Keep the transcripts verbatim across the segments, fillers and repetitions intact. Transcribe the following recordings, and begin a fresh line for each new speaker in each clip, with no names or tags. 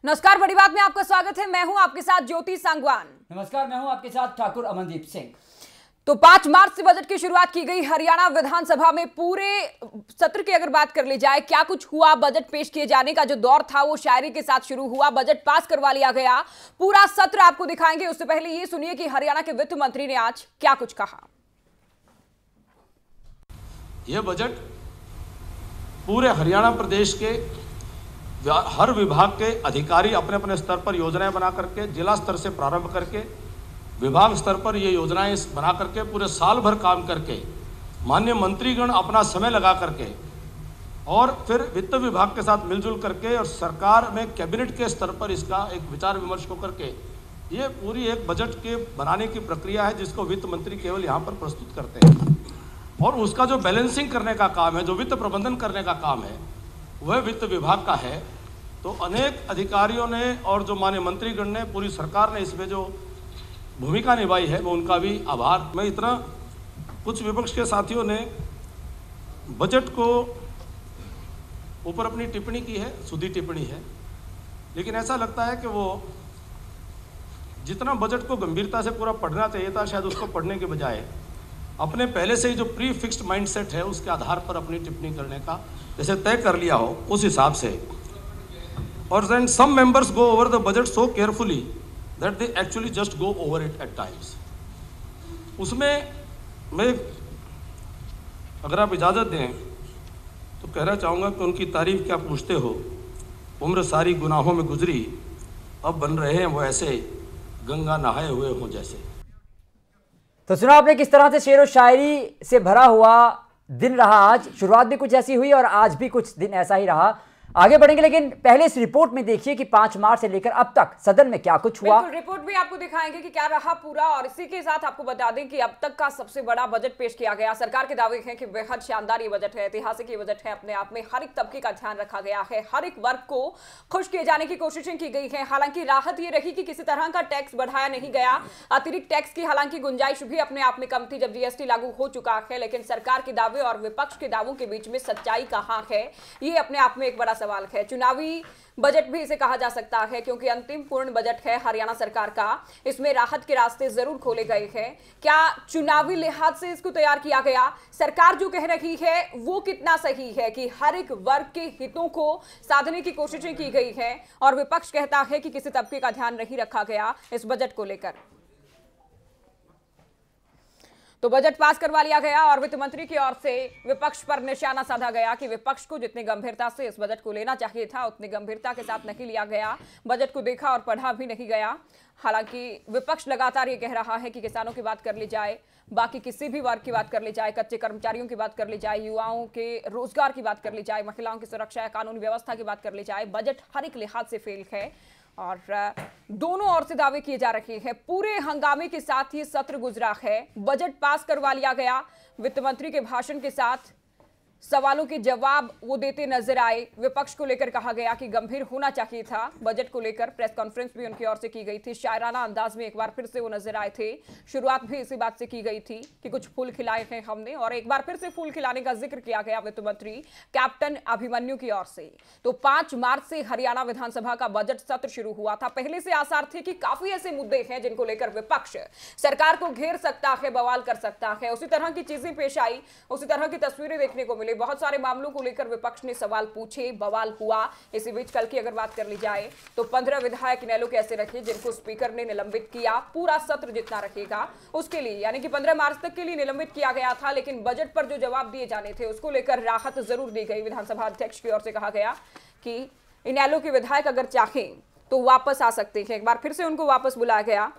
नमस्कार, बड़ी बात में आपका स्वागत है। मैं हूं आपके साथ ज्योति सांगवान।
नमस्कार, मैं हूं आपके साथ ठाकुर अमनदीप सिंह।
तो पांच मार्च से बजट की शुरुआत की गई हरियाणा विधानसभा में। पूरे सत्र की अगर बात कर ली जाए, क्या कुछ हुआ, बजट पेश किए जाने का जो दौर था वो शायरी के साथ शुरू हुआ, बजट पास करवा लिया गया। पूरा सत्र आपको दिखाएंगे। उससे पहले ये सुनिए कि हरियाणा के वित्त मंत्री ने आज क्या कुछ कहा।
यह बजट पूरे हरियाणा प्रदेश के हर विभाग के अधिकारी अपने अपने स्तर पर योजनाएं बना करके, जिला स्तर से प्रारंभ करके विभाग स्तर पर ये योजनाएं बना करके पूरे साल भर काम करके माननीय मंत्रीगण अपना समय लगा करके और फिर वित्त विभाग के साथ मिलजुल करके और सरकार में कैबिनेट के स्तर पर इसका एक विचार विमर्श को करके ये पूरी एक बजट के बनाने की प्रक्रिया है, जिसको वित्त मंत्री केवल यहाँ पर प्रस्तुत करते हैं। और उसका जो बैलेंसिंग करने का काम है, जो वित्त प्रबंधन करने का काम है, वह वित्त विभाग का है। तो अनेक अधिकारियों ने और जो माननीय मंत्रीगण ने, पूरी सरकार ने इसमें जो भूमिका निभाई है, वो उनका भी आभार। मैं इतना, कुछ विपक्ष के साथियों ने बजट को ऊपर अपनी टिप्पणी की है, सुधी टिप्पणी है, लेकिन ऐसा लगता है कि वो जितना बजट को गंभीरता से पूरा पढ़ना चाहिए था, शायद उसको पढ़ने के बजाय अपने पहले से ही जो प्री फिक्स्ड माइंडसेट है उसके आधार पर अपनी टिप्पणी करने का जैसे तय कर लिया हो, उस हिसाब से। और then some members go over the budget so carefully that they actually just go over it at times. उसमें मैं, अगर आप इजाज़त दें तो कहना चाहूँगा कि उनकी तारीफ क्या पूछते हो, उम्र सारी गुनाहों में गुजरी, अब बन रहे हैं वो ऐसे गंगा नहाए हुए हों जैसे।
तो सुना आपने किस तरह से शेर व शायरी से भरा हुआ दिन रहा आज। शुरुआत भी कुछ ऐसी हुई और आज भी कुछ दिन ऐसा ही रहा। आगे बढ़ेंगे, लेकिन पहले इस रिपोर्ट में देखिए कि पांच मार्च से लेकर अब तक सदन में क्या कुछ हुआ।
रिपोर्ट भी आपको दिखाएंगे कि क्या रहा पूरा। और इसी के साथ आपको बता दें कि अब तक का सबसे बड़ा बजट पेश किया गया। सरकार के दावे हैं कि बेहद शानदार ये बजट है, ऐतिहासिक ये बजट है। अपने आप में हर एक तबके का ध्यान रखा गया है, हर एक वर्ग को खुश किए जाने की कोशिशें की गई है। हालांकि राहत ये रही कि किसी तरह का टैक्स बढ़ाया नहीं गया। अतिरिक्त टैक्स की हालांकि गुंजाइश भी अपने आप में कम थी जब जीएसटी लागू हो चुका है। लेकिन सरकार के दावे और विपक्ष के दावों के बीच में सच्चाई कहां है, ये अपने आप में एक बड़ा सवाल है। चुनावी बजट भी इसे कहा जा सकता है, क्योंकि अंतिम पूर्ण बजट है हरियाणा सरकार का। इसमें राहत के रास्ते जरूर खोले गए हैं। क्या चुनावी लिहाज से इसको तैयार किया गया? सरकार जो कह रही है वो कितना सही है कि हर एक वर्ग के हितों को साधने की कोशिशें की गई है, और विपक्ष कहता है कि किसी तबके का ध्यान नहीं रखा गया इस बजट को लेकर। तो बजट पास करवा लिया गया और वित्त मंत्री की ओर से विपक्ष पर निशाना साधा गया कि विपक्ष को जितनी गंभीरता से इस बजट को लेना चाहिए था उतनी गंभीरता के साथ नहीं लिया गया। बजट को देखा और पढ़ा भी नहीं गया। हालांकि विपक्ष लगातार ये कह रहा है कि किसानों की बात कर ली जाए, बाकी किसी भी वर्ग की बात कर ली जाए, कच्चे कर्मचारियों की बात कर ली जाए, युवाओं के रोजगार की बात कर ली जाए, महिलाओं की सुरक्षा या कानूनी व्यवस्था की बात कर ली जाए, बजट हर एक लिहाज से फेल है। और दोनों ओर से दावे किए जा रहे हैं। पूरे हंगामे के साथ ही सत्र गुजरा है। बजट पास करवा लिया गया। वित्त मंत्री के भाषण के साथ सवालों के जवाब वो देते नजर आए। विपक्ष को लेकर कहा गया कि गंभीर होना चाहिए था। बजट को लेकर प्रेस कॉन्फ्रेंस भी उनकी ओर से की गई थी। शायराना अंदाज में एक बार फिर से वो नजर आए थे। शुरुआत भी इसी बात से की गई थी कि कुछ फूल खिलाए हैं हमने, और एक बार फिर से फूल खिलाने का जिक्र किया गया वित्त मंत्री कैप्टन अभिमन्यु की ओर से। तो पांच मार्च से हरियाणा विधानसभा का बजट सत्र शुरू हुआ था। पहले से आसार थे कि काफी ऐसे मुद्दे हैं जिनको लेकर विपक्ष सरकार को घेर सकता है, बवाल कर सकता है। उसी तरह की चीजें पेश आई, उसी तरह की तस्वीरें देखने को मिली। बहुत सारे मामलों को लेकर विपक्ष ने सवाल पूछे, बवाल हुआ। इसी बीच कल की अगर बात कर ली जाए तो पंद्रह विधायक इनेलो के ऐसे रखे जिनको स्पीकर ने निलंबित किया। पूरा सत्र जितना रखेगा उसके लिए, यानी कि पंद्रह मार्च तक के लिए निलंबित किया गया था। लेकिन बजट पर जो जवाब दिए जाने थे उसको लेकर राहत जरूर दी गई। विधानसभा अध्यक्ष की ओर से कहा गया कि इनेलो के विधायक अगर चाहें तो वापस आ सकते हैं। एक बार फिर से उनको वापस बुलाया गया।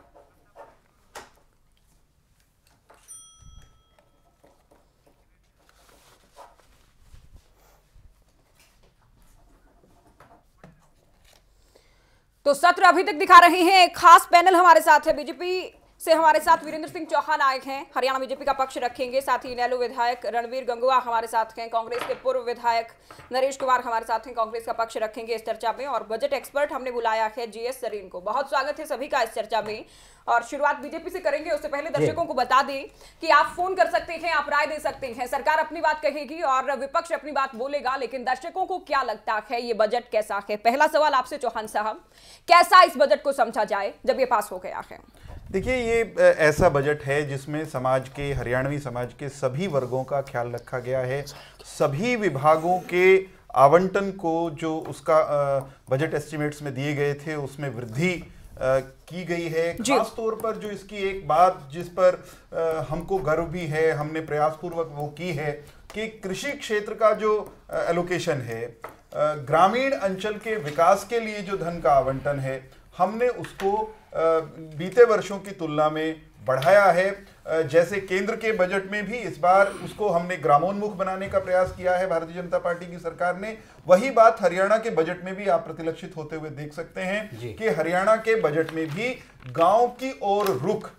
तो सत्र अभी तक दिखा रहे हैं। एक खास पैनल हमारे साथ है। बीजेपी से हमारे साथ वीरेंद्र सिंह चौहान आए हैं, हरियाणा बीजेपी का पक्ष रखेंगे। साथ ही इनेलो विधायक रणवीर गंगुआ हमारे साथ हैं, कांग्रेस के पूर्व विधायक नरेश कुमार हमारे साथ हैं, कांग्रेस का पक्ष रखेंगे इस चर्चा में। और बजट एक्सपर्ट हमने बुलाया है जीएस सरीन को। बहुत स्वागत है सभी का इस चर्चा में। और शुरुआत बीजेपी से करेंगे, उससे पहले दर्शकों को बता दें कि आप फोन कर सकते हैं, आप राय दे सकते हैं। सरकार अपनी बात कहेगी और विपक्ष अपनी बात बोलेगा, लेकिन दर्शकों को क्या लगता है ये बजट कैसा है? पहला सवाल आपसे चौहान साहब, कैसा इस बजट को समझा जाए जब ये पास हो गया है?
देखिए, ये ऐसा बजट है जिसमें समाज के, हरियाणवी समाज के सभी वर्गों का ख्याल रखा गया है। सभी विभागों के आवंटन को जो उसका बजट एस्टिमेट्स में दिए गए थे उसमें वृद्धि की गई है। खास तौर पर जो इसकी एक बात जिस पर हमको गर्व भी है, हमने प्रयासपूर्वक वो की है कि कृषि क्षेत्र का जो एलोकेशन है, ग्रामीण अंचल के विकास के लिए जो धन का आवंटन है, हमने उसको बीते वर्षों की तुलना में बढ़ाया है। जैसे केंद्र के बजट में भी इस बार उसको हमने ग्रामोन्मुख बनाने का प्रयास किया है भारतीय जनता पार्टी की सरकार ने। वही बात हरियाणा के बजट में भी आप प्रतिलक्षित होते हुए देख सकते हैं कि हरियाणा के बजट में भी गांव की ओर रुख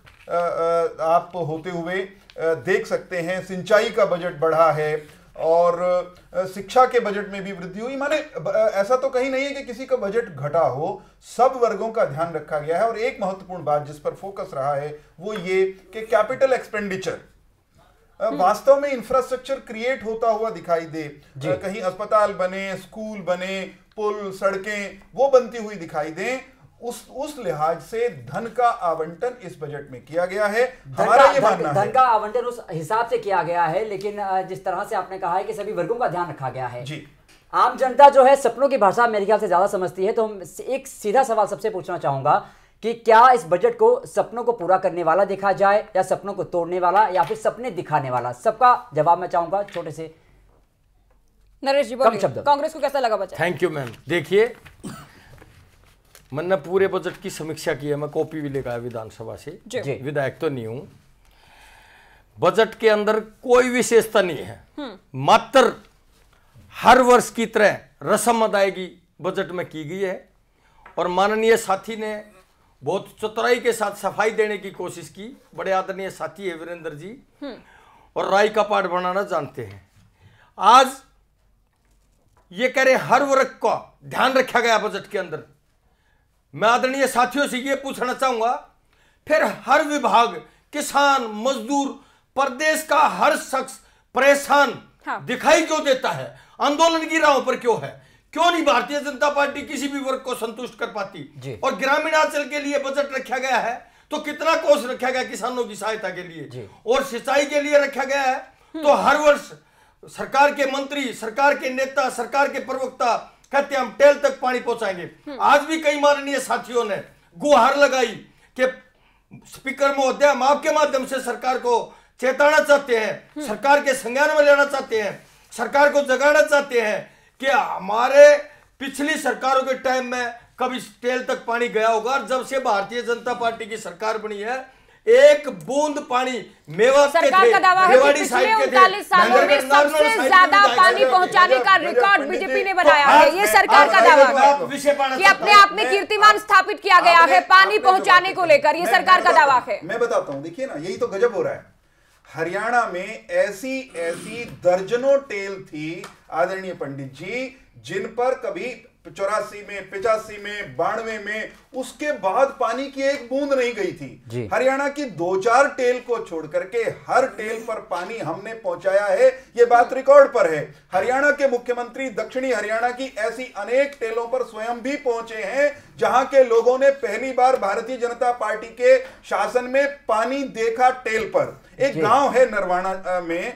आप होते हुए देख सकते हैं। सिंचाई का बजट बढ़ा है और शिक्षा के बजट में भी वृद्धि हुई। माने ऐसा तो कहीं नहीं है कि किसी का बजट घटा हो, सब वर्गों का ध्यान रखा गया है। और एक महत्वपूर्ण बात जिस पर फोकस रहा है वो ये कि कैपिटल एक्सपेंडिचर, वास्तव में इंफ्रास्ट्रक्चर क्रिएट होता हुआ दिखाई दे। कहीं अस्पताल बने, स्कूल बने, पुल, सड़कें वो बनती हुई दिखाई दें। उस उस लिहाज से धन का आवंटन इस बजट में किया गया है। हमारा ये मानना है
धन का आवंटन उस हिसाब से किया गया है, लेकिन जिस तरह से आपने कहा है कि सभी वर्गों का ध्यान रखा गया है जी। आम जनता जो है सपनों की भाषा मेरे ख्याल से ज्यादा समझती है, तो हम एक सीधा सवाल सबसे पूछना चाहूंगा कि क्या इस बजट को सपनों को पूरा करने वाला देखा जाए या सपनों को तोड़ने वाला या फिर सपने दिखाने वाला? सबका जवाब मैं चाहूंगा छोटे से।
नरेश जी बोलिए, कांग्रेस को कैसा लगा बजट?
Thank you ma'am. देखिए, मैंने पूरे बजट की समीक्षा की है, मैं कॉपी भी लेकर आया विधानसभा से, विधायक तो नहीं हूं। बजट के अंदर कोई विशेषता नहीं है, मात्र हर वर्ष की तरह रस्म अदायगी बजट में की गई है। और माननीय साथी ने बहुत चतुराई के साथ सफाई देने की कोशिश की। बड़े आदरणीय साथी है वीरेंद्र जी, और राय का पाठ बनाना जानते हैं। आज ये कह रहे हर वर्ग का ध्यान रखा गया बजट के अंदर। मैं आदरणीय साथियों से ये पूछना चाहूंगा, फिर हर विभाग, किसान, मजदूर, प्रदेश का हर शख्स परेशान हाँ। दिखाई क्यों देता है? आंदोलन की राहों पर क्यों है? क्यों नहीं भारतीय जनता पार्टी किसी भी वर्ग को संतुष्ट कर पाती? और ग्रामीणांचल के लिए बजट रखा गया है तो कितना कोष रखा गया किसानों की सहायता के लिए, और सिंचाई के लिए रखा गया है तो हर वर्ष सरकार के मंत्री, सरकार के नेता, सरकार के प्रवक्ता कहते हम टेल तक पानी पहुंचाएंगे। आज भी कई माननीय साथियों ने गुहार लगाई कि स्पीकर महोदय, हम आपके माध्यम से सरकार को चेताना चाहते हैं, सरकार के संज्ञान में लेना चाहते हैं, सरकार को जगाना चाहते हैं कि हमारे पिछली सरकारों के टाइम में कभी टेल तक पानी गया होगा। जब से भारतीय जनता पार्टी की सरकार बनी है, एक बूंद पानी मेवात के
सरकार का दावा है कि पिछले उनतालीस सालों में सबसे ज्यादा पानी पहुंचाने का रिकॉर्ड बीजेपी ने बनाया है। ये सरकार का दावा है कि अपने आप में कीर्तिमान स्थापित किया गया है पानी पहुंचाने को लेकर। ये सरकार का दावा है।
मैं बताता हूं, देखिए ना, यही तो गजब हो रहा है। हरियाणा में ऐसी ऐसी दर्जनों टेल थी आदरणीय पंडित जी, जिन पर कभी चौरासी में, पिचासी में, बानवे में उसके बाद पानी की एक बूंद नहीं गई थी। हरियाणा की दो चार टेल को छोड़ करके हर टेल पर पानी हमने पहुंचाया है। यह बात रिकॉर्ड पर है। हरियाणा के मुख्यमंत्री दक्षिणी हरियाणा की ऐसी अनेक टेलों पर स्वयं भी पहुंचे हैं जहां के लोगों ने पहली बार भारतीय जनता पार्टी के शासन में पानी देखा टेल पर। एक गांव है नरवाना में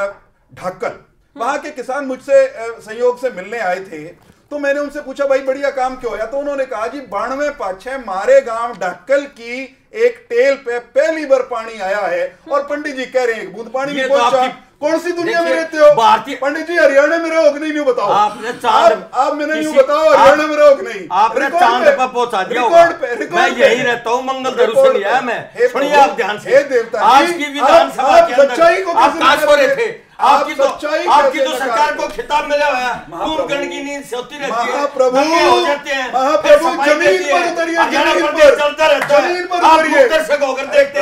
ढक्कल, वहां के किसान मुझसे सहयोग से मिलने आए थे, तो मैंने उनसे पूछा भाई बढ़िया काम क्यों है? तो उन्होंने कहा जी बानवे पाछे मारे गांव ढक्कल की एक टेल पे पहली बार पानी आया है और पंडित जी कह रहे हैं बूंद पानी नहीं पहुंचा। कौन सी दुनिया में रहते हो पंडित जी? हरियाणा में रहो कि नहीं, नहीं बताओ। आपने चांद आप मैंने नहीं बताओ हरियाणा में रहो कि नहीं? आपने चांद पर पहुंचा दिया होगा। मैं यही रहता हूँ, मंगल दरू से नहीं आया मैं। सुनिए आप ध्यान से, हे देवता आज की विधानसभा के अंदर आप कहां सो रहे थे? आपकी तो आपकी तो सरकार को खिताब मिला हुआ है, कुंभकर्ण की नींद सोती रहती है, महाप्रभु हो जाते हैं, महाप्रभु जमीन पर उतरिए, जमीन पर चलता रहता है, आप उत्तर से होकर देखते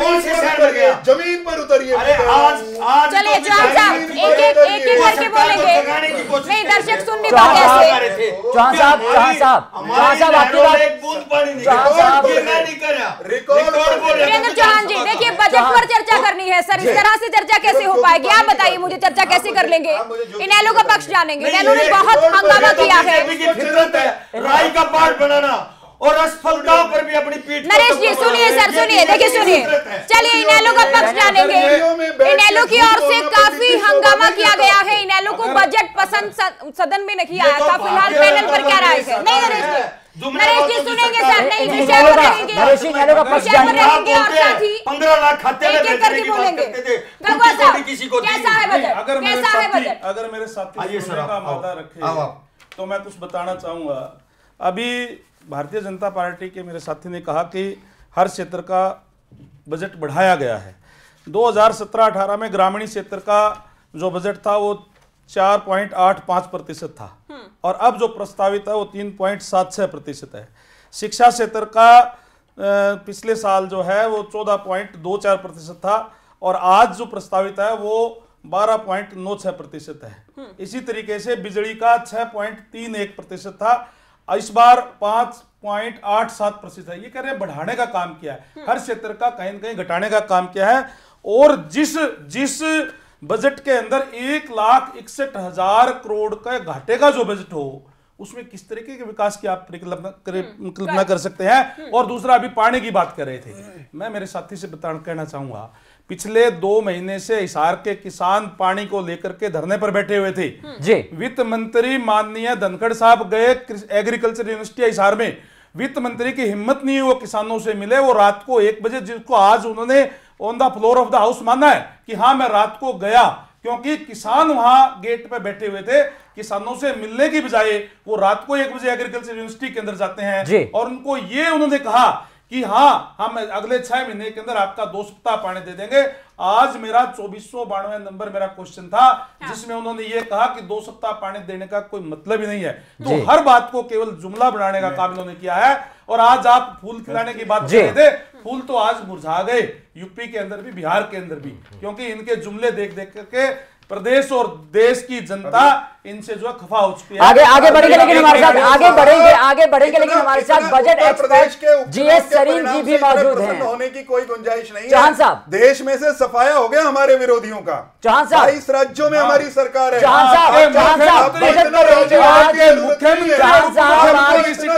जमीन
से
पर
शहर में
उतरिए,
गया?
जमीन पर उतरिए।
अरे आज आज
चलिए
तो
चौहान साहब
जमीन
एक एक एक एक करके बोलेंगे। नहीं दर्शक सुन नहीं पाते ऐसे।
चौहान साहब चौहान साहब चौहान साहब आपकी बात
एक बूंद पानी नहीं
चौहान साहब
नहीं करा
रिकॉर्ड
बोल रहे
वीरेंद्र चौहान जी देखिए बजट पर चर्चा करनी है सर, इस तरह से चर्चा कैसे हो पाएगी? आप बताइए मुझे, चर्चा कैसे कर लेंगे? इनेलो का पक्ष जानेंगे। इनेलो ने बहुत हंगामा किया है।
फितरत है राई का पार्ट बनाना और असफलताओं पर भी अपनी पीठ।
नरेश जी सुनिए सर, सुनिए देखिए सुनिए, चलिए इनेलो का पक्ष जानेंगे। इनेलो की ओर से काफी हंगामा किया गया है। इनेलो को बजट पसंद सदन में नहीं आया था। फिलहाल पैनल पर क्या राय है? नहीं नरेश जी, नरेश जी सुनेंगे सर, नहीं विषय पर रहेंगे,
नरेश जी इनेलो का पक्ष
विषय पर
जानेंगे।
रहेंगे और साथ ही
पंद्रह लाख खाते में
एक एक करके बोलेंगे। गंगवा साहब कैसा है बजट?
अगर मेरे
कैसा है
साथी
बजट?
अगर मेरे साथी
आइए सर,
सुनने का
आओ,
मादा
आओ,
रखे
आओ, आओ।
तो मैं कुछ बताना चाहूंगा। अभी भारतीय जनता पार्टी के मेरे साथी ने कहा कि हर क्षेत्र का बजट बढ़ाया गया है। दो हज़ार सत्रह अठारह में ग्रामीण क्षेत्र का जो बजट था वो चार पॉइंट आठ पाँच प्रतिशत था और अब जो प्रस्तावित है वो तीन पॉइंट सात छः प्रतिशत है। शिक्षा क्षेत्र का पिछले साल जो है वो चौदह पॉइंट दो चार प्रतिशत था और आज जो प्रस्तावित है वो बारह पॉइंट नौ छः प्रतिशत है। इसी तरीके से बिजली का छः पॉइंट तीन एक प्रतिशत था, इस बार पाँच पॉइंट आठ सात प्रतिशत है। ये कह रहे हैं बढ़ाने का काम किया है, हर क्षेत्र का कहीं न कहीं घटाने का काम किया है। और जिस जिस बजट के अंदर एक लाख इकसठ हजार करोड़ का घाटे का जो बजट हो उसमें किस तरीके के विकास की आप कल्पना कर सकते हैं। और दूसरा अभी पानी की बात कर रहे थे, मैं मेरे साथी से बताना कहना चाहूंगा, पिछले दो महीने से हिसार के किसान पानी को लेकर के धरने पर बैठे हुए थे
जी।
वित्त मंत्री माननीय धनखड़ साहब गए एग्रीकल्चर यूनिवर्सिटी हिसार में, वित्त मंत्री की हिम्मत नहीं हुई वो किसानों से मिले। वो रात को एक बजे, जिसको आज उन्होंने on the floor of the house माना है कि हाँ मैं रात को गया, क्योंकि किसान वहां गेट पे बैठे हुए थे, किसानों से मिलने की बजाय वो रात को एक बजे एग्रीकल्चर यूनिवर्सिटी के अंदर जाते हैं और उनको ये उन्होंने कहा कि हाँ हम अगले छह महीने के अंदर आपका दो सप्ताह पानी दे देंगे। आज मेरा चौबीस सौ बानवे नंबर मेरा क्वेश्चन था जिसमें उन्होंने ये कहा कि दो सप्ताह पानी देने का कोई मतलब ही नहीं है। तो हर बात को केवल जुमला बनाने का काम इन्होंने किया है। और आज आप फूल खिलाने की बात कर रहे थे, फूल तो आज मुरझा गए यूपी के अंदर भी, बिहार के अंदर भी, क्योंकि इनके जुमले देख देख करके प्रदेश और देश की जनता इनसे जो खफा हो चुकी है।
आगे आगे बढ़ेंगे लेकिन हमारे साथ आगे बढ़ेंगे आगे बढ़ेंगे लेकिन हमारे साथ budget expert GS Sareen ji भी मौजूद हैं।
होने की कोई गुंजाइश नहीं है।
चौहान साहब,
देश में से सफाया हो गया हमारे विरोधियों का।
चौहान साहब,
बाईस राज्यों में हमारी सरकार है।
चौहान साहब, चौहान साहब, बजट पर रहेंगे आज
मुख्यमंत्री
चौहान साहब आज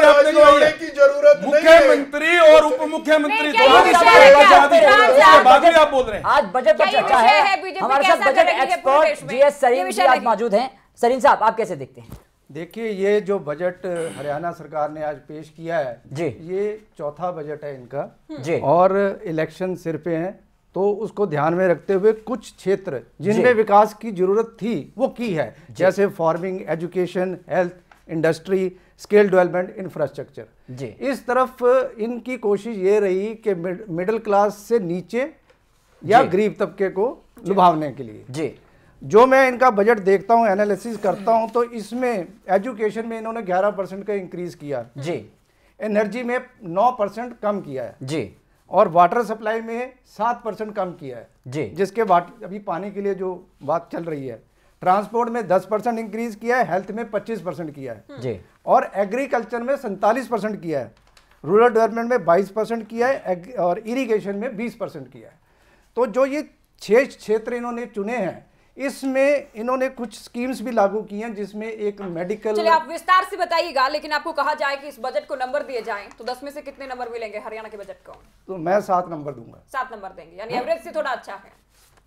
की जरूरत
मुख्यमंत्री और उप मुख्यमंत्री
नहीं,
दोनों
क्या
की
विषय है क्या?
उसके बाद भी आप बोल रहे हैं।
आज बजट पर
क्या
चर्चा
विषय है?
है।
बीजेपी
हमारे
कैसा
साथ बजट
करेगी ये पूरे देश
एक्सपर्ट
में?
जीएस
ये
सरीन जी
विषय
आज
नहीं।
मौजूद हैं। सरीन साहब आप कैसे देखते हैं?
देखिए ये जो बजट हरियाणा सरकार ने आज पेश किया है
जी।
ये चौथा बजट है इनका
जी।
और इलेक्शन सिर पे हैं तो उसको ध्यान में रखते हुए कुछ क्षेत्र जिनमें विकास की जरूरत थी वो की है, जैसे farming, education, health, industry, skill development, infrastructure.
जी।
इस तरफ इनकी कोशिश ये रही कि मिडिल क्लास से नीचे या गरीब तबके को लुभावने के लिए।
जी।
जो मैं इनका बजट देखता हूँ, एनालिसिस करता हूँ, तो इसमें एजुकेशन में इन्होंने ग्यारह परसेंट का इंक्रीज किया
जी,
एनर्जी में नौ परसेंट कम किया है
जी,
और वाटर सप्लाई में सात परसेंट कम किया है
जी,
जिसके वाट अभी पानी के लिए जो बात चल रही है। ट्रांसपोर्ट में दस परसेंट इंक्रीज किया है, हेल्थ में पच्चीस परसेंट किया है
जी,
और एग्रीकल्चर में सैंतालीस परसेंट किया है, रूरल डेवलपमेंट में बाईस परसेंट किया है और इरिगेशन में बीस परसेंट किया है। तो जो ये छह क्षेत्र इन्होंने चुने हैं इसमें इन्होंने कुछ स्कीम्स भी लागू की हैं जिसमें एक मेडिकल।
चलिए आप विस्तार से बताइएगा, लेकिन आपको कहा जाए कि इस बजट को नंबर दिए जाएं तो दस में से कितने नंबर मिलेंगे हरियाणा के बजट को?
तो मैं सात नंबर दूंगा।
सात नंबर देंगे, यानी एवरेज से थोड़ा अच्छा है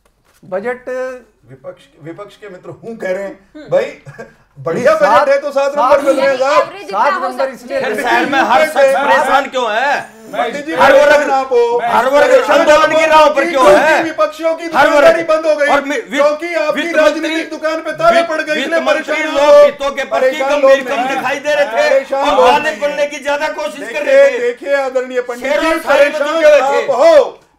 बजट।
विपक्ष विपक्ष के मित्र हूं कह रहे हैं भाई बढ़िया बजट है तो सात नंबर मिल रहे हैं साहब।
सात नंबर इसलिए
फिर शहर में हर शख्स परेशान क्यों है?
पंडित जी
हर वर्ग
आप
हर वर्ग आंदोलन की राह पर क्यों है?
विपक्षियों की
हर
दुकानदारी
वर्ग
बंद हो गई
और वि- वि-
क्योंकि आपकी
वित्त
राजनीतिक
मंत्री-
दुकान पे ताले पड़ गए,
वित्त
इसलिए
मंत्री
परेशान
लोग
लोग
हितों के प्रति
परेशान
गंभीर
लोग
कम
नहीं।
दिखाई दे रहे थे
परेशान
और
लोग
गाने
नहीं।
बोलने की ज्यादा कोशिश कर
देखिए
रहे थे।
देखिए आदरणीय पंडित
शेरों
जी
सारे में
परेशान
जुटे हुए थे।
आप हो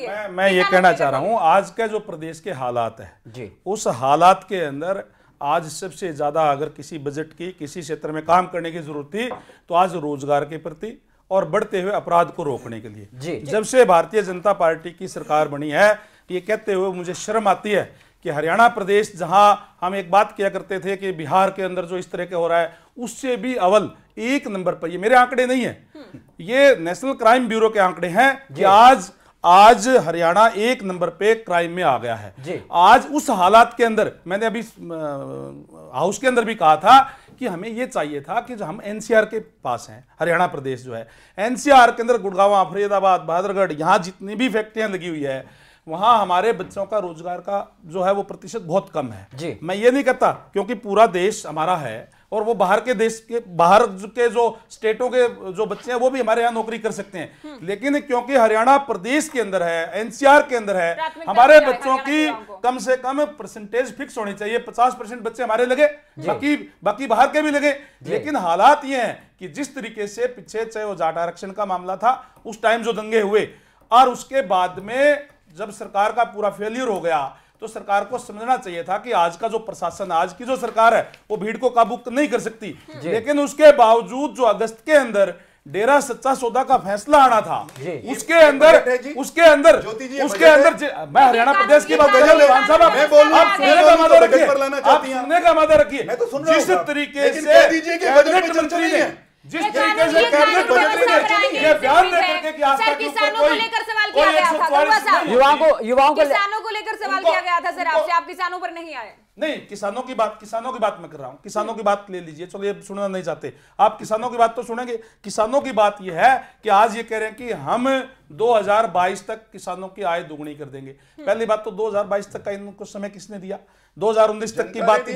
करिए।
मैं मैं ये कहना चाह रहा हूँ, आज का जो प्रदेश के हालात है
जी,
उस हालात के अंदर आज सबसे ज्यादा अगर किसी बजट की किसी क्षेत्र में काम करने की जरूरत थी तो आज रोजगार के प्रति और बढ़ते हुए अपराध को रोकने के लिए।
जी,
जब से भारतीय जनता पार्टी की सरकार बनी है, ये कहते हुए मुझे शर्म आती है कि हरियाणा प्रदेश, जहां हम एक बात किया करते थे कि बिहार के अंदर जो इस तरह के हो रहा है उससे भी अव्वल एक नंबर पर, ये मेरे आंकड़े नहीं है, ये नेशनल क्राइम ब्यूरो के आंकड़े हैं कि आज आज हरियाणा एक नंबर पे क्राइम में आ गया है। आज उस हालात के अंदर मैंने अभी हाउस के अंदर भी कहा था कि हमें ये चाहिए था कि जो हम एनसीआर के पास हैं, हरियाणा प्रदेश जो है, एनसीआर के अंदर गुड़गांव, फरीदाबाद, बहादुरगढ़, यहाँ जितनी भी फैक्ट्रियां लगी हुई है वहां हमारे बच्चों का रोजगार का जो है वो प्रतिशत बहुत कम है जी। मैं ये नहीं कहता क्योंकि पूरा देश हमारा है और वो बाहर के देश के बाहर के जो स्टेटों के जो बच्चे हैं वो भी हमारे यहाँ नौकरी कर सकते हैं, लेकिन क्योंकि हरियाणा प्रदेश के अंदर है, एनसीआर के अंदर है, हमारे बच्चों की कम से कम परसेंटेज फिक्स होनी चाहिए। पचास परसेंट बच्चे हमारे लगे, बाकी बाकी बाहर के भी लगे। लेकिन हालात ये हैं कि जिस तरीके से पीछे चाहे वो जाट आरक्षण का मामला था, उस टाइम जो दंगे हुए और उसके बाद में जब सरकार का पूरा फेलियर हो गया तो सरकार को समझना चाहिए था कि आज का जो प्रशासन, आज की जो सरकार है वो भीड़ को काबू नहीं कर सकती। लेकिन उसके बावजूद जो अगस्त के अंदर डेरा सच्चा सौदा का फैसला आना था, उसके अंदर उसके अंदर उसके अंदर मैं हरियाणा प्रदेश की बात कर रहा हूं, आप सुनने का मादा रखिए, आप सुनने का मादा रखिए। जिस तरीके से कैबिनेट मंत्री ने जिस तरीके से कैबिनेट मंत्री ने ये बयान देकर के कि आस्था के ऊपर कोई
लेकर सवाल किया गया था,
युवाओं को युवाओं को
किसानों को लेकर सवाल किया गया था सर आपसे, आप किसानों पर नहीं आए।
नहीं, किसानों की बात किसानों की बात मैं कर रहा हूं, किसानों की बात ले लीजिए, चलो ये सुनना नहीं चाहते आप, किसानों की बात तो सुनेंगे। किसानों की बात ये है कि आज ये कह रहे हैं कि हम दो हज़ार बाईस तक किसानों की आय दुगनी कर देंगे। पहली बात तो दो हज़ार बाईस तक का इनको समय किसने दिया? दो हज़ार उन्नीस तक की बात,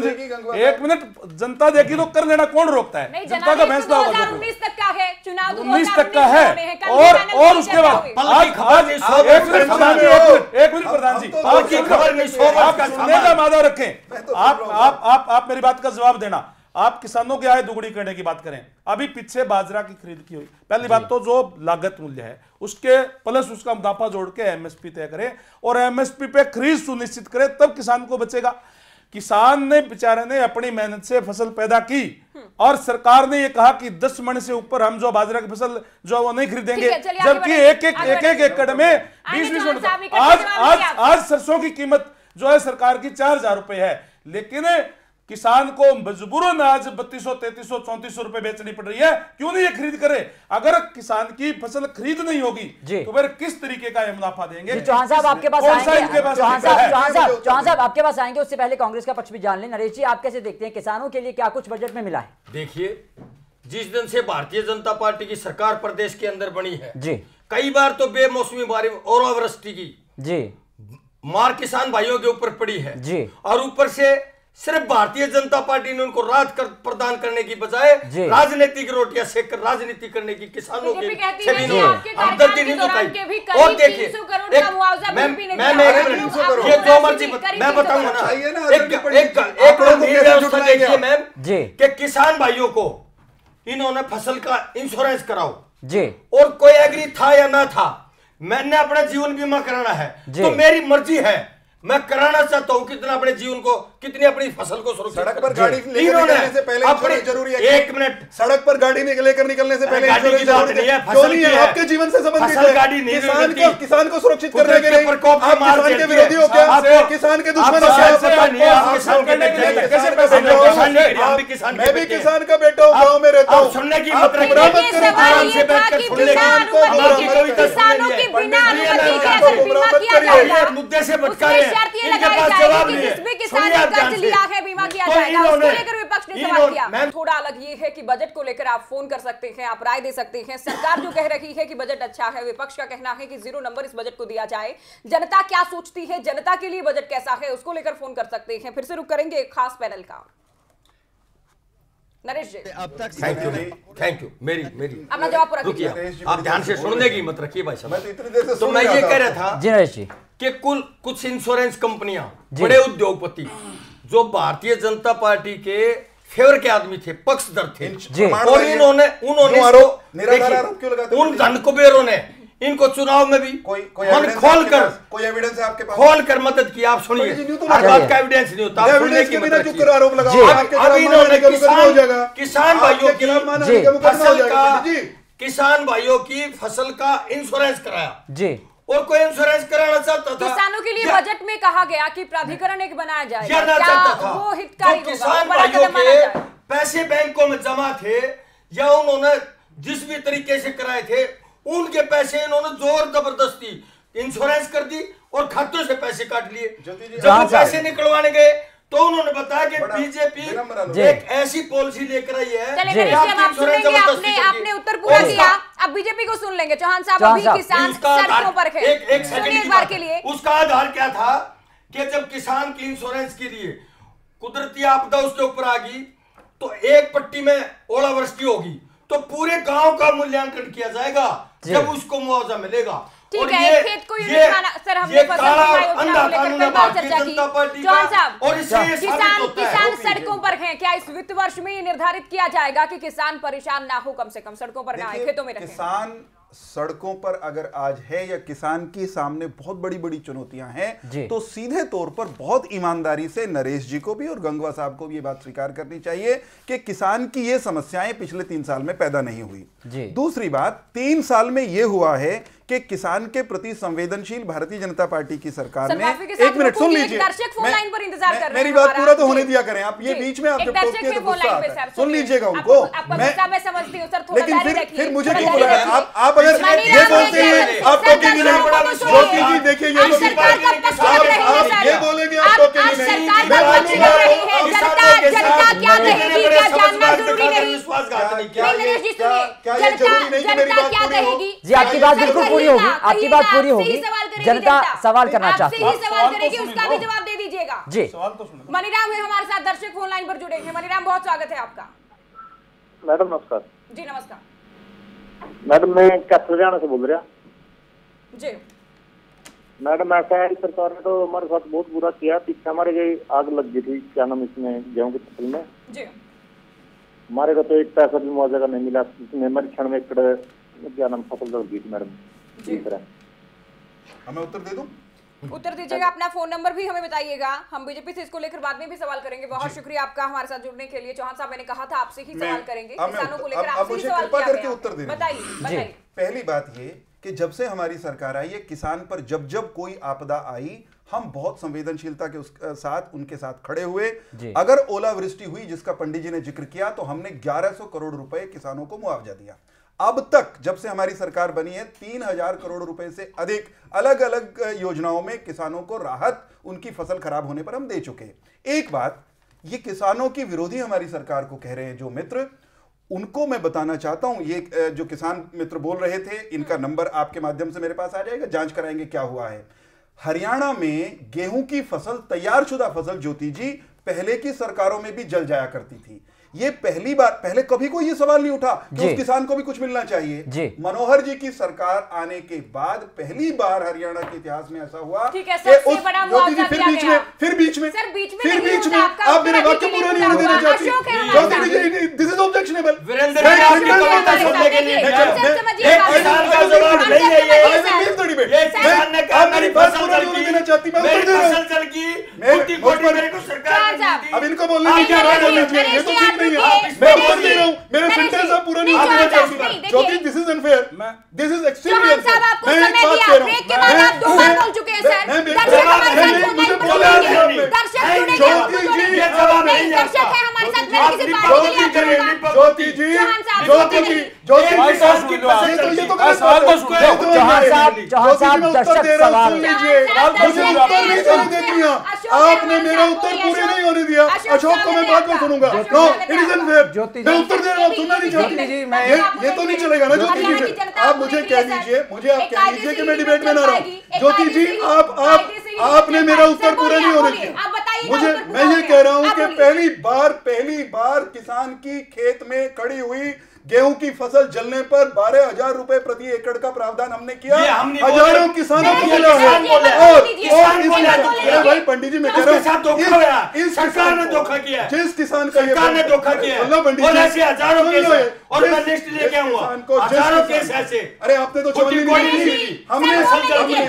एक मिनट, जनता देखी तो कर लेना, कौन रोकता है? जनता का फैसला होगा।
उन्नीस तक का है चुनाव,
उन्नीस तक का है और और उसके बाद आज आज एक मिनट प्रधान जी, एक मिनट प्रधान जी, आपकी खबर नहीं, आप सुनने का मादा रखें। आप आप आप आप मेरी बात का जवाब देना। आप किसानों की आय दुगनी करने की बात करें, अभी पीछे बाजरा की खरीद की हुई, पहली बात तो जो लागत मूल्य है उसके प्लस उसका मुनाफा जोड़ के एमएसपी तय करें और एमएसपी पे खरीद सुनिश्चित करें, तब किसान को बचेगा। किसान ने बेचारे ने अपनी मेहनत से फसल पैदा की और सरकार ने ये कहा कि दस मन से ऊपर हम जो बाजरा की फसल जो वो नहीं खरीदेंगे, जबकि एक एक एक एक एकड़ में बीस बीस मन। आज आज आज सरसों की कीमत जो है सरकार की चार हजार रुपए है, लेकिन किसान को मजबूरन आज बत्तीस सौ तैतीस सौ चौंतीस सौ रुपए बेचनी पड़ रही है। क्यों नहीं ये खरीद करे? अगर किसान की फसल खरीद नहीं होगी तो फिर किस तरीके का ये मुनाफा देंगे?
चौहान साहब आपके पास आएंगे, चौहान साहब चौहान साहब चौहान साहब आपके पास आएंगे, उससे पहले कांग्रेस का पक्ष भी जान लें। नरेश जी, आप कैसे देखते हैं किसानों के लिए क्या कुछ बजट में मिला है?
देखिए, जिस दिन से भारतीय जनता पार्टी की सरकार प्रदेश के अंदर बनी है
जी,
कई बार तो बेमौसमी बारिश और अवृष्टि की
जी
मार किसान भाइयों के ऊपर पड़ी है
जी,
और ऊपर से सिर्फ भारतीय जनता पार्टी ने उनको राहत कर, प्रदान करने की बजाय राजनीतिक रोटियां सेक कर राजनीति करने की किसानों के हमदर्दी नहीं दिखाई। और देखिए, ये जो मर्जी मैं बताऊंगा ना, एक एक एक व्यवस्था देखिए मैम कि किसान भाइयों को इन्होंने फसल का इंश्योरेंस कराओ जी, और कोई एग्री था या ना था, मैंने अपना जीवन बीमा कराना है तो मेरी मर्जी है, मैं कराना चाहता हूं। कितना अपने जीवन को, कितनी अपनी फसल को सुरक्षित,
सड़क पर गाड़ी लेकर निकलने से पहले इंश्योरेंस जरूरी है।
एक मिनट,
सड़क पर गाड़ी लेकर निकलने से पहले
इंश्योरेंस जरूरी है।
क्यों नहीं है? आपके जीवन से संबंधित है।
गाड़ी नहीं,
किसान को किसान को सुरक्षित करने के लिए आप किसान के विरोधी हो क्या? आप किसान के दुश्मन हो क्या? मैं भी किसान का बेटा हूँ, गाँव में रहता हूँ।
सुनने की मत मुद्दे से भटका रहे हैं, इनके पास जवाब नहीं है।
किसान ने कर्ज लिया है, बीमा किया जाएगा, उसको लेकर विपक्ष ने सवाल किया। थोड़ा अलग ये है कि बजट को लेकर आप फोन कर सकते हैं, आप राय दे सकते हैं। सरकार जो कह रही है कि बजट अच्छा है, विपक्ष का कहना है कि जीरो नंबर इस बजट को दिया जाए। जनता क्या सोचती है, जनता के लिए बजट कैसा है, उसको लेकर फोन कर सकते हैं। फिर से रुक करेंगे एक खास पैनल का। नरेश जी,
अब तक थैंक यू थैंक यू मेरी मेरी
अपना जवाब पूरा
कीजिए। आप ध्यान से सुनने की मत रखिए भाई साहब। तो मैं ये कह रहा था
जी नरेश जी
कि कुल कुछ इंश्योरेंस कंपनियां, बड़े उद्योगपति जो भारतीय जनता पार्टी के फेवर के आदमी थे, पक्षधर थे, और इन्होंने उन्होंने उन धनकुबेरों ने इनको चुनाव में भी
कोई
खोल कर
कोई एविडेंस है आपके पास?
खोल कर मदद की। आप सुनिए, हर बात का एविडेंस नहीं होता, आप सुनने की मत रखिए।
आरोप लगाओ,
अब इन्होंने किसान किसान भाइयों की फसल का किसान भाइयों की फसल का इंश्योरेंस कराया जी, और कोई इंश्योरेंस कराना चाहता था।
किसानों के लिए बजट में कहा गया कि प्राधिकरण एक बनाया जाएगा,
क्या
वो हितकारी होगा?
किसान भाइयों के पैसे बैंकों में जमा थे या उन्होंने जिस भी तरीके से कराए थे,
उनके पैसे इन्होंने जोर जबरदस्ती इंश्योरेंस कर दी और खातों से पैसे काट लिए। जब वो पैसे निकलवाने गए तो उन्होंने बताया कि बीजेपी एक ऐसी पॉलिसी लेकर आई है।
आपने आपने उत्तर पूरा दिया, अब बीजेपी को सुन लेंगे। चौहान साहब, अभी किसान सड़कों पर थे,
एक एक सेकंड बार के लिए उसका आधार क्या था कि जब किसान की इंश्योरेंस के लिए कुदरती आपदा उसके ऊपर आ गई तो एक पट्टी में ओलावृष्टि होगी तो पूरे गांव का मूल्यांकन किया जाएगा जब उसको मुआवजा मिलेगा।
ठीक है, एक खेत को यूनिट माना सर, हमने फसल बीमा योजना को लेकर कई बार चर्चा की। चौहान साहब,
और इससे
किसान किसान सड़कों पर हैं, क्या इस वित्त वर्ष में ये निर्धारित किया जाएगा कि किसान परेशान ना हो, कम से कम सड़कों पर ना आए, खेतों में रहें?
किसान सड़कों पर अगर आज है या किसान के सामने बहुत बड़ी बड़ी चुनौतियां हैं तो सीधे तौर पर बहुत ईमानदारी से नरेश जी को भी और गंगवा साहब को भी ये बात स्वीकार करनी चाहिए कि किसान की ये समस्याएं पिछले तीन साल में पैदा नहीं हुई। दूसरी बात, तीन साल में ये हुआ है कि किसान के प्रति संवेदनशील भारतीय जनता पार्टी की सरकार ने, एक मिनट सुन लीजिए, मेरी बात पूरा तो होने दिया करें आप, ये बीच में आप जब टोकते हैं तो गुस्सा आता है, सुन लीजिएगा उनको।
मैं समझती हूं सर, थोड़ा
लेकिन फिर फिर मुझे क्यों बोला है? आप आप अगर ये बोलते हैं आप टोकेंगे नहीं, ज्योति जी देखिए ये आप ये बोलेंगे आप टोकेंगे नहीं,
जनता क्या कहेगी क्या जानना जरूरी नहीं?
क्या ये जरूरी नहीं कि मेरी बात पूरी हो?
जी आपकी बात बिल्कुल पूरी होगी, आपकी बात पूरी होगी। जनता सवाल करना चाहती है,
सवाल करेगी, उसका भी जवाब दे दीजिएगा।
जी
सवाल तो सुनो।
मनीराम है हमारे साथ, दर्शक फोन लाइन पर जुड़े हैं। मनीराम, बहुत स्वागत है आपका।
मैडम नमस्कार।
जी नमस्कार
मैडम, मैं कैथल हरियाणा से बोल रहा।
जी
मैडम, ऐसा है सरकार ने तो हमारे साथ बहुत बुरा किया। पीछे हमारे गई आग लग गई थी, क्या नाम इसमें, गेहूं की फसल में।
जी
हमारे को तो एक पैसा भी मुआवजा नहीं मिला। इसमें हमारी क्षण में एकड़ क्या नाम फसल लग गई थी मैडम। इस तरह
हमें उत्तर दे दूं?
उत्तर दीजिएगा, अपना फोन नंबर भी हमें बताइएगा, हम बीजेपी से इसको लेकर बाद में भी सवाल करेंगे। बहुत शुक्रिया आपका हमारे साथ जुड़ने के लिए। चौहान साहब, मैंने कहा था आपसे ही सवाल करेंगे, किसानों को लेकर आपसे ही सवाल किया गया।
उत्तर देना
बताइए बताइए।
पहली बात ये कि जब से हमारी सरकार आई है, किसान पर जब जब कोई आपदा आई हम बहुत संवेदनशीलता के उस साथ उनके साथ खड़े हुए। अगर ओलावृष्टि हुई जिसका पंडित जी ने जिक्र किया तो हमने ग्यारह सौ करोड़ रुपए किसानों को मुआवजा दिया। अब तक जब से हमारी सरकार बनी है तीन हजार करोड़ रुपए से अधिक अलग अलग योजनाओं में किसानों को राहत उनकी फसल खराब होने पर हम दे चुके हैं। एक बात, ये किसानों की विरोधी हमारी सरकार को कह रहे हैं जो मित्र, उनको मैं बताना चाहता हूं, ये जो किसान मित्र बोल रहे थे, इनका नंबर आपके माध्यम से मेरे पास आ जाएगा, जांच कराएंगे क्या हुआ है। हरियाणा में गेहूं की फसल, तैयारशुदा फसल ज्योति जी, पहले की सरकारों में भी जल जाया करती थी। ये पहली बार, पहले कभी कोई ये सवाल नहीं उठा कि उस किसान को भी कुछ मिलना चाहिए। मनोहर जी की सरकार आने के बाद पहली बार हरियाणा के इतिहास में ऐसा हुआ कि उस ज्योति जी फिर बीच में फिर बीच में फिर बीच में आप मेरे वाक्य पूरा नहीं होने देना चाहती। This is objectionable. अब इनको बोलने की क्या बात होनी चाहिए, ये तो ठीक नहीं है। मैं उत्तर दे रहा हूं, मेरा सेंटेंस आप पूरा नहीं होना चाहिए। Jyoti, this is unfair, this is extremely unfair. मैं एक बात कह रहा हूं,
के बाद आप दो बार बोल चुके हैं सर। दर्शक हमारे साथ
मुझे बोला नहीं,
दर्शक जुड़ेंगे,
ज्योति जी ये जवाब नहीं,
दर्शक है हमारे साथ, मैं किसी पार्टी के लिए आता हूं।
ज्योति जी, ज्योति जी, ज्योति जी ये तो ये सवाल तो सुनो।
चौहान साहब, चौहान साहब दर्शक सवाल
सुन लीजिए, मुझे उत्तर नहीं देने देती हैं। आपने मेरा उत्तर पूरे नहीं होने दिया। अशोक को मैं बाद में सुनूंगा। No, it is unfair. मैं उत्तर दे रहा हूं, सुनना नहीं चाहती। ये ये तो नहीं चलेगा ना ज्योति जी से। आप मुझे कह दीजिए, मुझे आप कह दीजिए कि मैं डिबेट में ना रहूं। ज्योति जी, आप आप आपने मेरा उत्तर पूरा नहीं होने दिया। मुझे, मैं ये कह रहा हूं कि पहली बार पहली बार किसान की खेत में खड़ी हुई गेहूं की फसल जलने पर बारह हजार रुपए प्रति एकड़ का प्रावधान हमने किया। हजारों किसानों को मिला है। और भाई पंडित जी, मैं कह रहा हूँ इस सरकार ने धोखा किया, जिस किसान का सरकार ने धोखा किया, पंडित जी ऐसे हजारों केस, और मैं लिस्ट लेके आऊंगा हजारों केस ऐसे। अरे आपने तो चोरी नहीं की, हमने हमने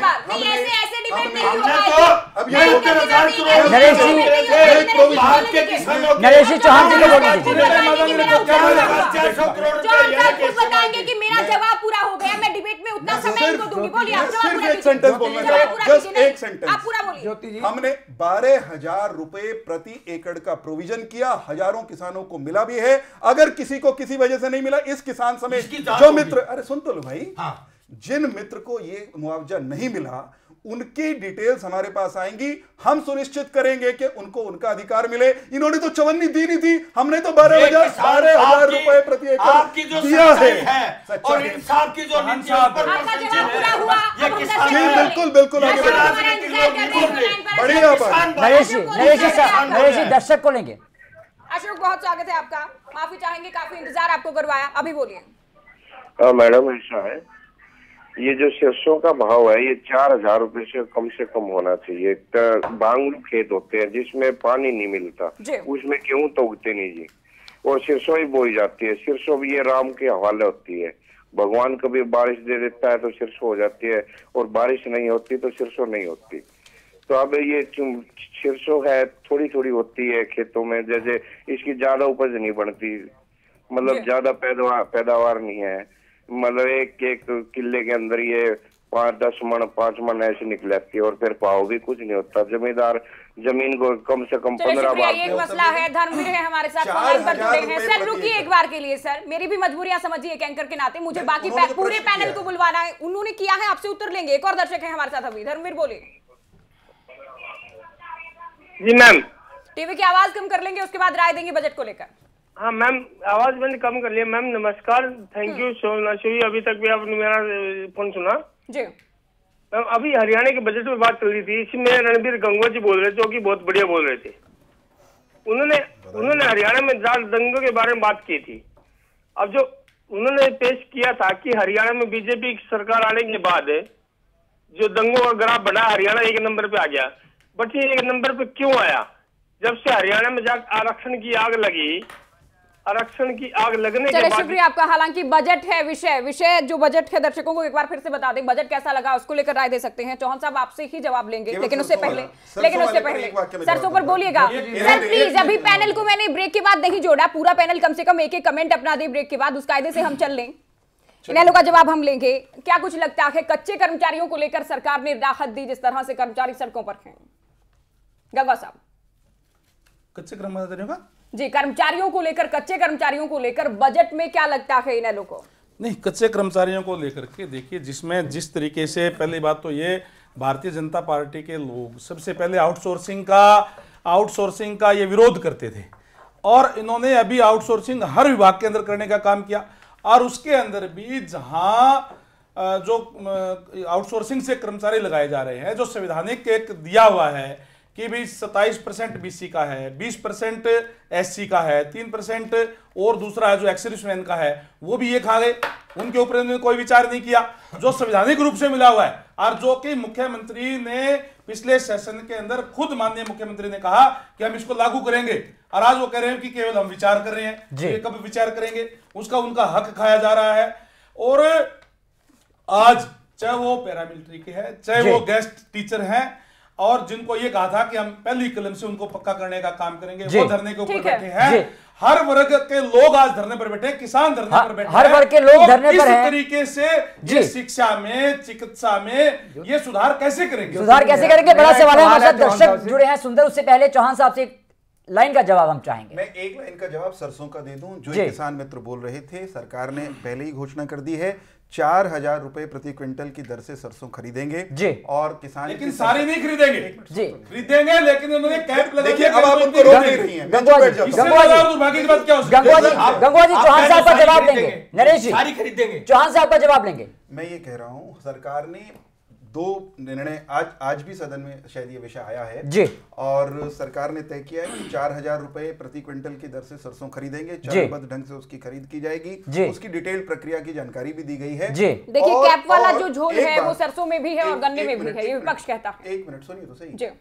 तो अब ये
नरेश जी,
भारत के किसानों,
नरेश जी चौहान जी को बोल दीजिए।
जो आप खुद बताएंगे कि मेरा जवाब पूरा हो गया, मैं डिबेट में उतना समय इनको दूंगी, बोलिए आप जवाब
सिर्फ
पूरा
एक सेंटेंस
कीजिए।
बोलना
जवाब
चाहता
पूरा
हूं, जस्ट
कीजिए,
एक
नहीं,
सेंटेंस।
आप पूरा बोलिए।
ज्योति जी,
हमने बारह हजार रुपए प्रति एकड़ का प्रोविजन किया, हजारों किसानों को मिला भी है। अगर किसी को किसी वजह से नहीं मिला, इस किसान समेत
इसकी जांच
जो
होगी।
मित्र, अरे सुन तो लो भाई,
हाँ।
जिन मित्र को ये मुआवजा नहीं मिला उनकी डिटेल्स हमारे पास आएंगी, हम सुनिश्चित करेंगे कि उनको उनका अधिकार मिले। इन्होंने तो चवन्नी दी नहीं थी, हमने तो बारह हजार बारह हजार रुपए प्रति
आपकी
एकड़
जो
दिया
सच्चाई
है,
है और इंसाफ की जो नीति है,
आपका जवाब पूरा हुआ।
ये
अब हम
किसान
दर्शक
जी, बिल्कुल बिल्कुल आगे
दर्शक
बढ़िए।
हमारा इंतजार कर रहे हैं, लाइन पर
बढ़िया
अशोक
बात।
जी।
नरेश जी,
अशोक को
नरेश जी
लेकर
सर,
आपका-
नरेश जी दर्शक को लेंगे।
अशोक बहुत स्वागत है आपका, माफी चाहेंगे, काफी इंतजार आपको करवाया, अभी बोलिए।
हाँ मैडम, ऐसा है, ये जो सरसों का भाव है ये चार हजार रुपए से कम से कम होना चाहिए। बांगलू खेत होते हैं जिसमें पानी नहीं मिलता,
जी।
उसमें गेहूं तो उगते नहीं जी, और सरसों ही बोई जाती है। सरसों भी ये राम के हवाले होती है, भगवान कभी बारिश दे देता है तो सरसों हो जाती है, और बारिश नहीं होती तो सरसों नहीं होती। तो अब ये सरसों है थोड़ी थोड़ी होती है खेतों में, जैसे इसकी ज्यादा उपज नहीं बनती, मतलब ज्यादा पैदावार पैदावार नहीं है, मतलब एक एक किले के अंदर ये पाँच दस मन पाँच मन ऐसे निकल जाती है, और फिर भाव भी कुछ नहीं होता। जमींदार जमीन को कम से कम
चलिए
पंद्रह
शुक्रिया,
बार
ये एक मसला है। धर्मवीर है हमारे साथ, ऑनलाइन पर जुड़े हैं। सर रुकिए एक बार के लिए, सर मेरी भी मजबूरियां समझिए एक एंकर के नाते, मुझे बाकी पै, पूरे पैनल को बुलवाना है, उन्होंने किया है, आपसे उत्तर लेंगे। एक और दर्शक है हमारे साथ अभी, धर्मवीर बोलिए।
जी मैम।
टीवी की आवाज कम कर लेंगे, उसके बाद राय देंगे बजट को लेकर।
हाँ मैम, आवाज मैंने कम कर लिया। मैम नमस्कार, थैंक यू सो मच। अभी तक भी आपने मेरा फोन सुना
जी।
मैम, अभी हरियाणा के बजट में बात चल रही थी, इसमें रणबीर गंगवा जी बोल रहे थे, जो कि बहुत बढ़िया बोल रहे थे। उन्होंने उन्होंने हरियाणा में जाट दंगों के बारे में बात की थी। अब जो उन्होंने पेश किया था कि हरियाणा में बीजेपी की सरकार आने के बाद जो दंगों का ग्राफ बढ़ा, हरियाणा एक नंबर पे आ गया। बट ये एक नंबर पे क्यों आया? जब से हरियाणा में जाकर आरक्षण की आग लगी, आरक्षण की आग लगने के बाद।
शुक्रिया आपका। हालांकि बजट है विषय विषय जो बजट है, दर्शकों को एक बार फिर से बता दें बजट कैसा लगा, उसको लेकर राय दे सकते हैं। चौहान साहब आपसे ही जवाब लेंगे, लेकिन उससे पहले लेकिन उससे पहले सरसों पर बोलिएगा सर प्लीज। अभी पैनल को मैंने ब्रेक के बाद नहीं जोड़ा, पूरा पैनल कम से कम एक एक कमेंट अपना दे ब्रेक के बाद, उस कायदे से हम चल लें। इनेलो का जवाब हम लेंगे। क्या कुछ लगता है कच्चे कर्मचारियों को लेकर सरकार ने राहत दी, जिस तरह से कर्मचारी सड़कों पर हैं? गंगवा साहब।
कच्चे कर्मचारियों का
जी, कर्मचारियों को लेकर, कच्चे कर्मचारियों को लेकर बजट में क्या लगता है इनेलो को?
नहीं, कच्चे कर्मचारियों को लेकर के देखिए, जिसमें जिस तरीके से, पहली बात तो ये भारतीय जनता पार्टी के लोग सबसे पहले आउटसोर्सिंग का आउटसोर्सिंग का ये विरोध करते थे, और इन्होंने अभी आउटसोर्सिंग हर विभाग के अंदर करने का काम किया। और उसके अंदर भी जहां जो आउटसोर्सिंग से कर्मचारी लगाए जा रहे हैं, जो संवैधानिक एक दिया हुआ है कि भी सत्ताईस परसेंट बीसी का है, बीस परसेंट एससी का है, तीन परसेंट और दूसरा है जो एक्स-सर्विसमैन का है, वो भी ये खा गए। उनके ऊपर इन्होंने कोई विचार नहीं किया, जो संवैधानिक रूप से मिला हुआ है, और जो कि मुख्यमंत्री ने पिछले सेशन के अंदर खुद माननीय मुख्यमंत्री ने कहा कि हम इसको लागू करेंगे, और आज वो कह रहे हैं कि केवल हम विचार कर रहे हैं। ये कब विचार करेंगे, उसका उनका हक खाया जा रहा है। और आज चाहे वो पैरामिलिट्री के हैं, चाहे वो गेस्ट टीचर हैं, और जिनको ये कहा था कि हम पहली कलम से उनको पक्का करने का काम करेंगे, वो धरने के ऊपर बैठे हैं। हर वर्ग के लोग आज धरने पर बैठे, किसान धरने पर बैठे,
हर वर्ग के लोग धरने पर हैं।
इस तरीके से ये शिक्षा में, चिकित्सा में ये सुधार कैसे करेंगे?
सुधार कैसे करेंगे, बड़ा सवाल है। हमारे साथ दर्शक जुड़े हैं सुंदर, उससे पहले चौहान साहब से लाइन का जवाब हम चाहेंगे।
मैं एक लाइन का जवाब सरसों का दे दूं। जो किसान मित्र बोल रहे थे, सरकार ने पहले ही घोषणा कर दी है चार हजार रुपए प्रति क्विंटल की दर से सरसों खरीदेंगे
जी,
और किसान
लेकिन सारे नहीं खरीदेंगे
जी,
खरीदेंगे, लेकिन उन्होंने कैंप लगा।
देखिए, अब आप उनको रोक नहीं रही हैं।
गंगवा जी, गंगवा जी,
दुर्भाग्य की बात क्या हो सकती है?
गंगवा जी, गंगवा जी चौहान साहब का जवाब देंगे। नरेश जी
सारी खरीदेंगे,
चौहान साहब का जवाब लेंगे।
मैं ये कह रहा हूं, सरकार ने दो निर्णय, आज आज भी सदन में शायद ये विषय आया है जी, और सरकार ने तय किया है कि चार हजार रुपए प्रति क्विंटल की दर से सरसों खरीदेंगे, चरणबद्ध ढंग से उसकी खरीद की जाएगी, उसकी डिटेल प्रक्रिया की जानकारी भी दी गई है।
देखिए, कैप वाला जो झोल है वो सरसों में भी है और गन्ने में भी है, ये विपक्ष कहता है।
एक मिनट सुनिए तो सही।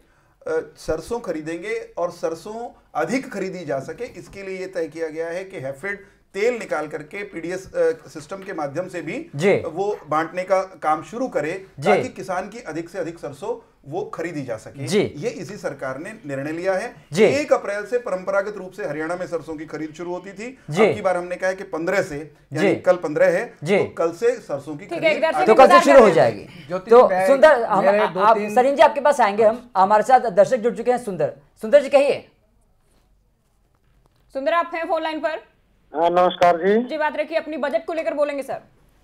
सरसों खरीदेंगे और सरसों अधिक खरीदी जा सके, इसके लिए यह तय किया गया है कि हैफेड तेल निकाल करके पीडीएस सिस्टम के माध्यम से भी
जी।
वो बांटने का काम शुरू करे ताकि किसान की अधिक से अधिक सरसों वो खरीदी जा सके।
जी।
ये इसी सरकार ने निर्णय लिया है।
जी।
एक अप्रैल से परंपरागत रूप से हरियाणा में सरसों की खरीद शुरू होती थी। अब की बार हमने कहा है कि पंद्रह से, यानी कल पंद्रह है, तो कल से सरसों की खरीद
तो कल से शुरू हो जाएगी। तो सुंदर, हम आप सरीन जी आपके पास आएंगे, हम हमारे साथ दर्शक जुड़ चुके हैं। सुंदर सुंदर जी कहिए।
सुंदर आप हैं फोन लाइन पर?
हाँ नमस्कार जी।
जी बात रखिए, अपनी बजट को लेकर बोलेंगे सर।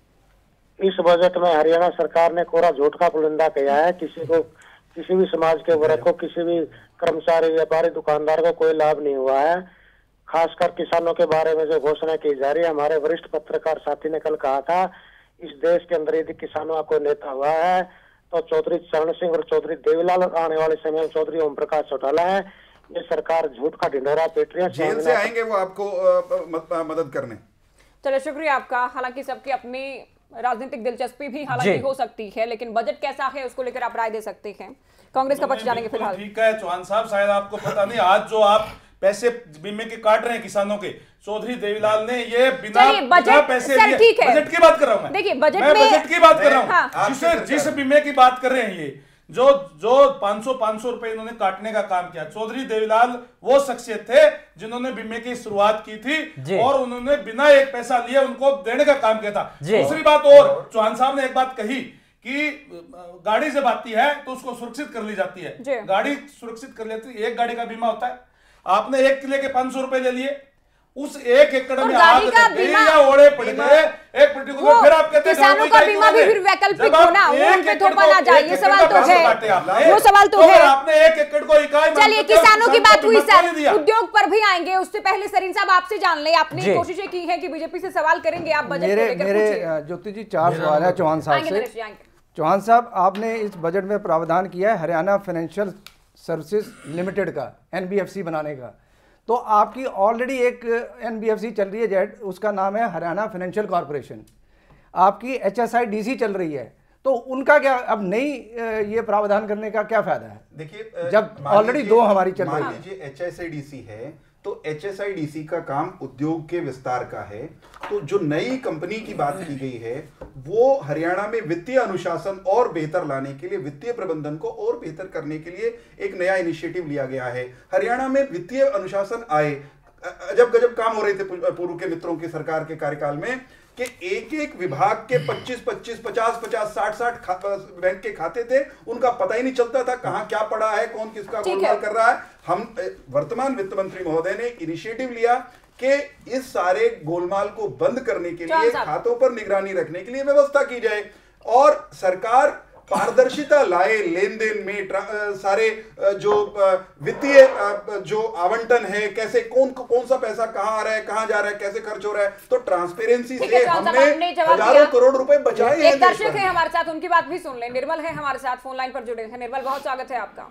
इस बजट में हरियाणा सरकार ने कोरा झूठ का पुलिंदा किया है। किसी को, किसी भी समाज के वर्ग को, किसी भी कर्मचारी, व्यापारी, दुकानदार को कोई लाभ नहीं हुआ है। खासकर किसानों के बारे में जो घोषणा की जा रही है, हमारे वरिष्ठ पत्रकार साथी ने कल कहा था इस देश के अंदर यदि किसानों का कोई नेता हुआ है तो चौधरी चरण सिंह और चौधरी देवीलाल, आने वाले समय में चौधरी ओम प्रकाश चौटाला है। ये सरकार झूठ का ढिंढोरा पीट रही है।
जेल से आएंगे वो आपको आ, मदद करने।
चलो शुक्रिया आपका। हालांकि सबकी अपनी राजनीतिक दिलचस्पी भी हालांकि हो सकती है, लेकिन बजट कैसा है उसको लेकर आप राय दे सकते हैं। कांग्रेस का पक्ष जानेंगे फिलहाल।
ठीक है चौहान साहब, शायद आपको पता नहीं, आज जो आप पैसे बीमे के काट रहे हैं किसानों के, चौधरी देवीलाल ने ये बिना, बिना पैसे
सर, ठीक है।
बजट की बात कर रहा हूं मैं।
देखिए बजट
मैं
में
बजट की बात कर रहा हूं।
हाँ।
जिसे जिस बीमे की बात कर रहे हैं, ये जो जो पाँच सौ पाँच सौ रुपए इन्होंने काटने का काम किया, चौधरी देवीलाल वो शख्सियत थे जिन्होंने बीमे की शुरुआत की थी और उन्होंने बिना एक पैसा लिए उनको देने का काम किया था। दूसरी बात और, चौहान साहब ने एक बात कही कि गाड़ी जब आती है तो उसको सुरक्षित कर ली जाती है। गाड़ी सुरक्षित कर लेती है, एक गाड़ी का बीमा होता है। आपने एक किले के पांच सौ रुपए ले लिए, उस एक एकड़ में आग लग गई या ओड़े पड़ गए एक पर्टिकुलर, फिर आप कहते हैं
किसानों का बीमा भी फिर वैकल्पिक होना, वो उन पे थोपा ना जाए, ये सवाल तो है, वो सवाल तो है।
आपने एक एकड़ को इकाई,
चलिए किसानों की बात हुई सर, उद्योग पर भी आएंगे। उससे पहले सरीन साहब आपसे जान ले, आपने कोशिशें की है कि बीजेपी से सवाल करेंगे, आप बजट को लेकर
मेरे ज्योति जी चार सवाल है चौहान साहब से। चौहान साहब, आपने इस बजट में प्रावधान किया है हरियाणा फाइनेंशियल सर्विसेज लिमिटेड का, एनबीएफसी बनाने का। तो आपकी ऑलरेडी एक एनबीएफसी चल रही है जेड, उसका नाम है हरियाणा फाइनेंशियल कॉर्पोरेशन। आपकी एचएसआईडीसी चल रही है, तो उनका क्या अब नई ये प्रावधान करने का क्या फायदा है?
देखिए,
जब ऑलरेडी दो हमारी चल रही है।
मान लीजिए एचएसआईडीसी है, तो एचएसआईडीसी का काम उद्योग के विस्तार का है। तो जो नई कंपनी की बात की गई है वो हरियाणा में वित्तीय अनुशासन और बेहतर लाने के लिए, वित्तीय प्रबंधन को और बेहतर करने के लिए एक नया इनिशिएटिव लिया गया है। हरियाणा में वित्तीय अनुशासन आए, अजब गजब काम हो रहे थे पूर्व के मित्रों की सरकार के कार्यकाल में कि एक एक विभाग के पच्चीस पच्चीस पचास पचास साठ साठ बैंक के खाते थे, उनका पता ही नहीं चलता था कहां क्या पड़ा है, कौन किसका गोलमाल कर रहा है। हम वर्तमान वित्त मंत्री महोदय ने इनिशिएटिव लिया कि इस सारे गोलमाल को बंद करने के लिए, खातों पर निगरानी रखने के लिए व्यवस्था की जाए और सरकार पारदर्शिता लाए लेन देन में, सारे जो वित्तीय जो आवंटन है, कैसे कौन कौन सा पैसा कहां आ रहा है, कहां जा रहा है, कैसे खर्च हो रहा है, तो ट्रांसपेरेंसी से हमने हजारों करोड़ रुपए बचाए हैं।
एक दर्शक है हमारे साथ, उनकी बात भी सुन लें। निर्मल है हमारे साथ फोन लाइन पर जुड़े हैं। निर्मल, बहुत स्वागत है आपका।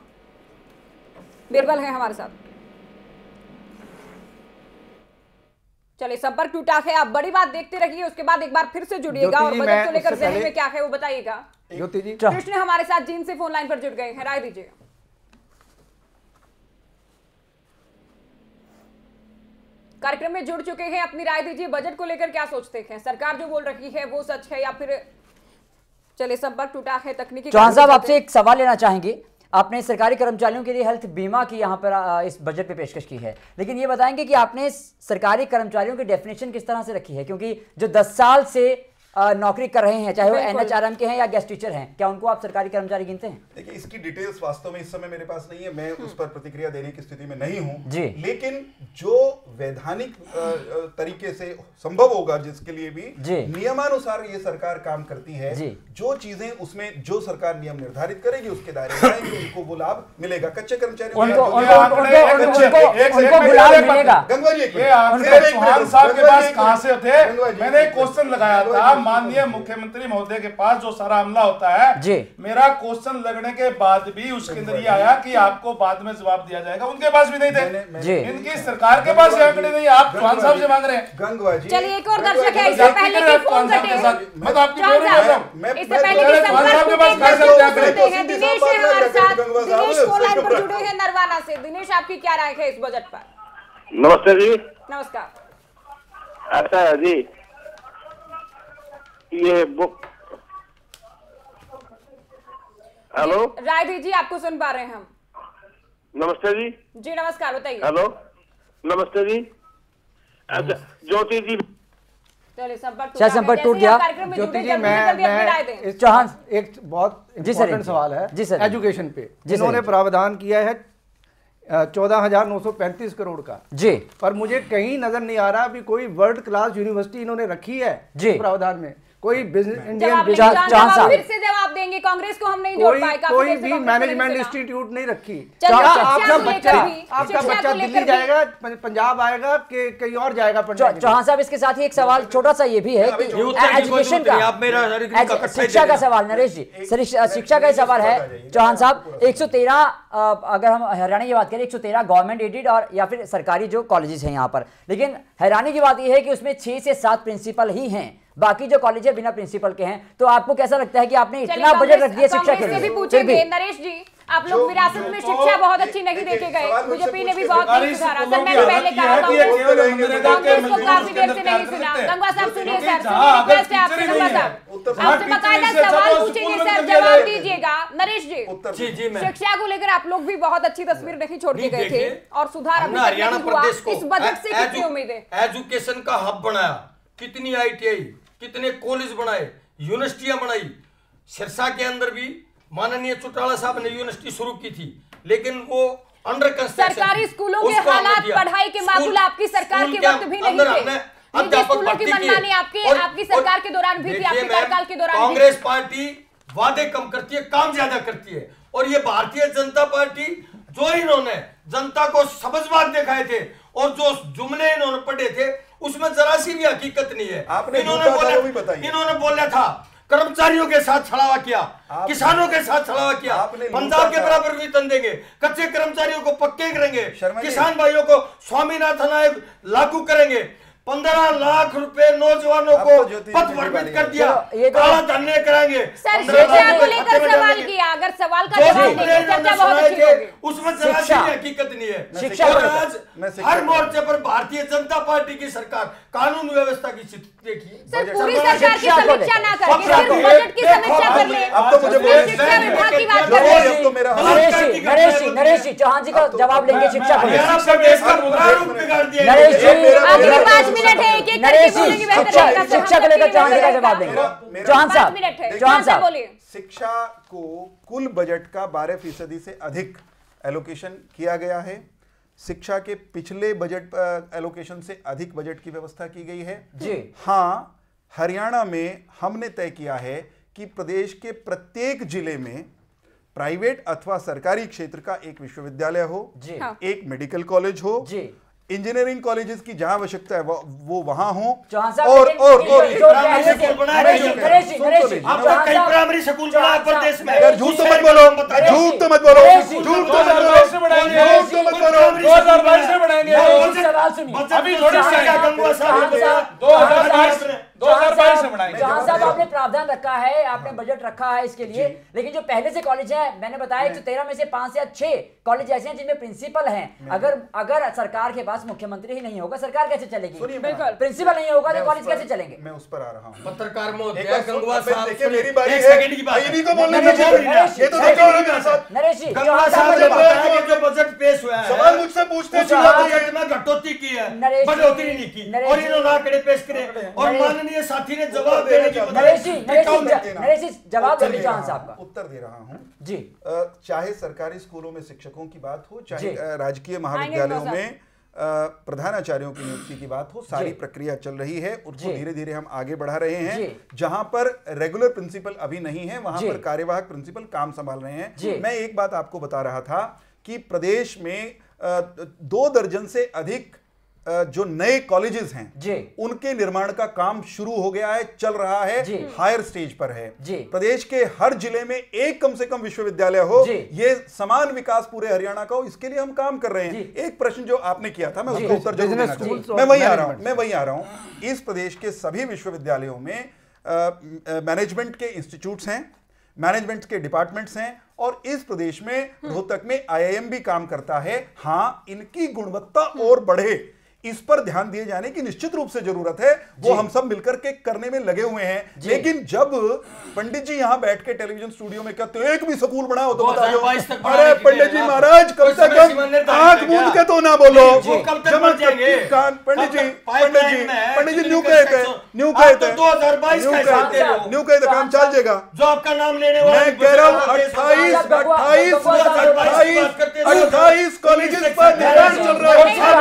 निर्मल है हमारे साथ। चलिए, संपर्क टूटा है। आप बड़ी बात देखते रहिए, उसके बाद एक बार फिर से जुड़िएगा और बजट को लेकर जहन में क्या है वो बताइएगा।
ज्योति जी,
कृष्ण हमारे साथ जीन से फोन लाइन पर जुड़ गए हैं, राय दीजिए। कार्यक्रम में जुड़ चुके हैं, अपनी राय दीजिए। बजट को लेकर क्या सोचते हैं? सरकार जो बोल रही है वो सच है या फिर? चलिए, संपर्क टूटा है तकनीकी।
चौहान साहब, आपसे एक सवाल लेना चाहेंगे। आपने सरकारी कर्मचारियों के लिए हेल्थ बीमा की यहाँ पर इस बजट पे पेशकश की है, लेकिन ये बताएंगे कि आपने सरकारी कर्मचारियों की डेफिनेशन किस तरह से रखी है? क्योंकि जो दस साल से नौकरी कर रहे हैं, चाहे वो एनएचआरएम के हैं या गेस्ट टीचर हैं, क्या उनको आप सरकारी कर्मचारी गिनते हैं?
देखिए, इसकी डिटेल्स वास्तव में इस समय मेरे पास नहीं है, मैं उस पर प्रतिक्रिया देने की स्थिति में नहीं हूं
जी।
लेकिन जो वैधानिक तरीके से संभव होगा, जिसके लिए भी नियमानुसार ये सरकार काम करती है, जो चीजें उसमें जो सरकार नियम निर्धारित करेगी उसके दायरे में आएंगे, उनको वो लाभ मिलेगा। कच्चे कर्मचारियों को
साहब के पास कहां से थे? मैंने क्वेश्चन लगाया था माननीय मुख्यमंत्री महोदय के पास, जो सारा अमला होता है जी। मेरा क्वेश्चन लगने के बाद भी उसके अंदर ये आया कि आपको बाद में जवाब दिया जाएगा। उनके पास भी नहीं थे जी। इनकी सरकार के पास ये आंकड़े नहीं, आप चौहान साहब से मांग रहे हैं।
गंगवा जी,
चलिए एक और दर्शक है, इससे पहले कि फोन कटे,
मैं तो आपकी बोल रहा हूं,
इससे पहले कि चौहान साहब के पास कहां से आंकड़े हैं? दिनेश है हमारे साथ, दिनेश फोन लाइन पर जुड़े हैं नरवाना से। दिनेश, आपकी क्या राय है इस बजट पर?
नमस्ते जी।
नमस्कार।
ऐसा है जी, ये बुक। हेलो,
राय दीजिए, आपको सुन पा रहे हैं हम।
नमस्ते जी।
जी नमस्कार, बताइए।
हेलो, नमस्ते जी। अच्छा, ज्योति जी,
चलिए संपर्क
शायद संपर्क टूट गया।
ज्योति जी, मैं मैं चौहान एक बहुत इम्पोर्टेंट सवाल है
जी सर,
एजुकेशन पे जिन्होंने प्रावधान किया है चौदह हजार नौ सौ पैंतीस करोड़ का
जी,
पर मुझे कहीं नजर नहीं आ रहा अभी कोई वर्ल्ड क्लास यूनिवर्सिटी इन्होंने रखी है
जी
प्रावधान में, कोई बिजनेस इंडियन
फिर से जवाब देंगे, कांग्रेस को हम नहीं जोड़ पाए,
कोई भी मैनेजमेंट इंस्टीट्यूट नहीं रखी। आपका बच्चा आपका बच्चा दिल्ली जाएगा, पंजाब आएगा कि कहीं और जाएगा पढ़ने।
चौहान साहब, इसके साथ ही एक सवाल छोटा सा ये भी है कि एजुकेशन का, शिक्षा का सवाल, नरेश जी शिक्षा का सवाल है। चौहान साहब, एक सौ तेरह अगर हम हरियाणा की बात करें, एक सौ तेरह गवर्नमेंट एडेड और या फिर सरकारी जो कॉलेजेस हैं यहाँ पर, लेकिन हैरानी की बात यह है कि उसमें छह से सात प्रिंसिपल ही हैं, बाकी जो कॉलेज है बिना प्रिंसिपल के हैं। तो आपको कैसा लगता है कि आपने इतना बजट रख दिया शिक्षा के लिए?
भी पूछेंगे नरेश जी, आप लोग विरासत में शिक्षा बहुत अच्छी नहीं देके गए, बीजेपी ने भी बहुत नहीं सुधारा। सर मैंने पहले कहा कांग्रेस को काफी देर से नहीं सुना। गंगवा साहब सुनिए सर, रिक्वेस्ट है आपसे, गंगवा साहब आपसे बकायदा सवाल पूछेंगे सर, जवाब दीजिएगा। नरेश जी, शिक्षा को लेकर आप लोग भी बहुत अच्छी तस्वीर नहीं छोड़ के गए थे और सुधार अभी तक नहीं हुआ, इस बजट से कितनी उम्मीद है?
एजुकेशन का हब बनाया, कितनी आई टी आई, कितने कॉलेज बनाए, यूनिवर्सिटियां बनाई। सिरसा के अंदर भी माननीय चौटाला साहब ने यूनिवर्सिटी शुरू की थी, लेकिन वो अंडर कंस्ट्रक्शन।
सरकारी स्कूलों के हालात पढ़ाई के मामूल आपकी सरकार के वक्त भी नहीं थे। निजी स्कूलों की मनमानी आपके आपकी सरकार के दौरान भी थी, आपके कार्यकाल के दौरान।
कांग्रेस पार्टी वादे कम करती है, काम ज्यादा करती है, और ये भारतीय जनता पार्टी जो इन्होंने जनता को सबजबाग दिखाए थे और जो जुमले इन्होंने पढ़े थे उसमें जरा सी भी हकीकत नहीं है। इन्होंने बोला इन्होंने बोला था कर्मचारियों के साथ छलावा किया, किसानों के साथ छलावा किया, पंजाब के बराबर वेतन देंगे, कच्चे कर्मचारियों को पक्के करेंगे, किसान भाइयों को स्वामीनाथन आयोग लागू करेंगे, पंद्रह लाख रुपए नौजवानों को पथ भ्रमित कर दिया, काला धन कराएंगे।
सर शिक्षा को लेकर सवाल किया, अगर सवाल का जवाब देंगे चर्चा बहुत अच्छी होगी।
उसमें जरा सी हकीकत नहीं है। शिक्षा आज हर मोर्चे पर भारतीय जनता पार्टी की सरकार कानून व्यवस्था की स्थिति देखिए।
सर पूरी सरकार की समीक्षा ना करके सिर्फ बजट की समीक्षा कर ले।
अब तो मुझे शिक्षा विभाग की बात कर रहे हैं। नरेश जी नरेश जी नरेश जी चौहान जी का जवाब लेंगे शिक्षा को लेकर। नरेश जी
मिनट है, एक एक
नरेश जी शिक्षा को लेकर चौहान जी का जवाब देंगे। चौहान साहब चौहान साहब बोलिए।
शिक्षा को कुल बजट का बारह फीसदी से अधिक एलोकेशन किया गया है। शिक्षा के पिछले बजट एलोकेशन से अधिक बजट की व्यवस्था की गई है
जी।
हाँ, हरियाणा में हमने तय किया है कि प्रदेश के प्रत्येक जिले में प्राइवेट अथवा सरकारी क्षेत्र का एक विश्वविद्यालय हो
जी।
एक मेडिकल कॉलेज हो
जी,
इंजीनियरिंग कॉलेजेस की जहां आवश्यकता है वो, वो वहां हो
और
और और
कई प्राइमरी स्कूल बनाए प्रदेश में।
यार झूठ तो मत बोलो, झूठ तो मत बोलो, झूठ तो मत बोलो, झूठ तो मत बोलो।
दो हजार बाईस में बढ़ाएंगे।
सवाल सुनिए,
अभी थोड़ी दो हजार बाईस दो हजार बाईस में बढ़ाएंगे।
चौहान साहब आपने प्रावधान रखा है, आपने बजट रखा है इसके लिए, लेकिन जो पहले से कॉलेज है, मैंने बताया एक सौ तेरह में से पांच या छह कॉलेज ऐसे हैं जिनमें प्रिंसिपल हैं। अगर अगर सरकार के पास मुख्यमंत्री ही नहीं होगा, सरकार कैसे चलेगी? बिल्कुल, प्रिंसिपल नहीं होगा तो कॉलेज कैसे चलेंगे?
मैं उस पर आ रहा हूं।
पत्रकार महोदय गंगवा साहब,
देखिए मेरी बारी है, इन्हीं को बोलने दीजिए। ये तो देखो मेरे साथ
नरेश जी
गंगवा साहब ने बताया कि जो बजट पेश हुआ है,
सवाल मुझसे पूछते हैं,
बजट में घटोती की है, बढ़ोतरी नहीं की, और इन्होंने आंकड़े पेश करे और माननीय साथी ने जवाब देने की
नरेश जी नरेश जी जवाब देंगे चौहान साहब का।
उत्तर दे रहा हूं
जी।
चाहे सरकारी स्कूलों में शिक्षकों की बात हो, चाहे राजकीय महाविद्यालयों में प्रधानाचार्यों की नियुक्ति की बात हो, सारी प्रक्रिया चल रही है, उसको धीरे धीरे हम आगे बढ़ा रहे हैं। जहां पर रेगुलर प्रिंसिपल अभी नहीं है, वहां पर कार्यवाहक प्रिंसिपल काम संभाल रहे हैं। मैं एक बात आपको बता रहा था कि प्रदेश में दो दर्जन से अधिक जो नए कॉलेजेस हैं उनके निर्माण का काम शुरू हो गया है, चल रहा है, हायर स्टेज पर है। प्रदेश के हर जिले में एक कम से कम विश्वविद्यालय हो, ये समान विकास पूरे हरियाणा का हो, इसके लिए हम काम कर रहे हैं। एक प्रश्न जो आपने किया था, मैं उसका उत्तर जरूर देना चाहूंगा। मैं वही आ रहा हूं मैं वही आ रहा हूं इस प्रदेश के सभी विश्वविद्यालयों में मैनेजमेंट के इंस्टीट्यूट्स हैं, मैनेजमेंट के डिपार्टमेंट्स हैं, और इस प्रदेश में रोहतक में आई आई एम भी काम करता है। हां, इनकी गुणवत्ता और बढ़े, इस पर ध्यान दिए जाने की निश्चित रूप से जरूरत है। वो हम सब मिलकर के करने में लगे हुए हैं। लेकिन जब पंडित जी यहां बैठ के टेलीविजन स्टूडियो में कहते हैं एक भी स्कूल बनाओ तो बता दो, अरे पंडित जी महाराज कम से कम आंख मूंद के तो ना बोलो। पंडित जी पंडित जी पंडित जी न्यू कहते न्यू कहते न्यू कहते काम चल जाएगा।
जो आपका नाम लेने वाला
मैं कह रहा हूँ अट्ठाईस अट्ठाईस अट्ठाईस अट्ठाईस कॉलेजेस पर निकाल चल रहा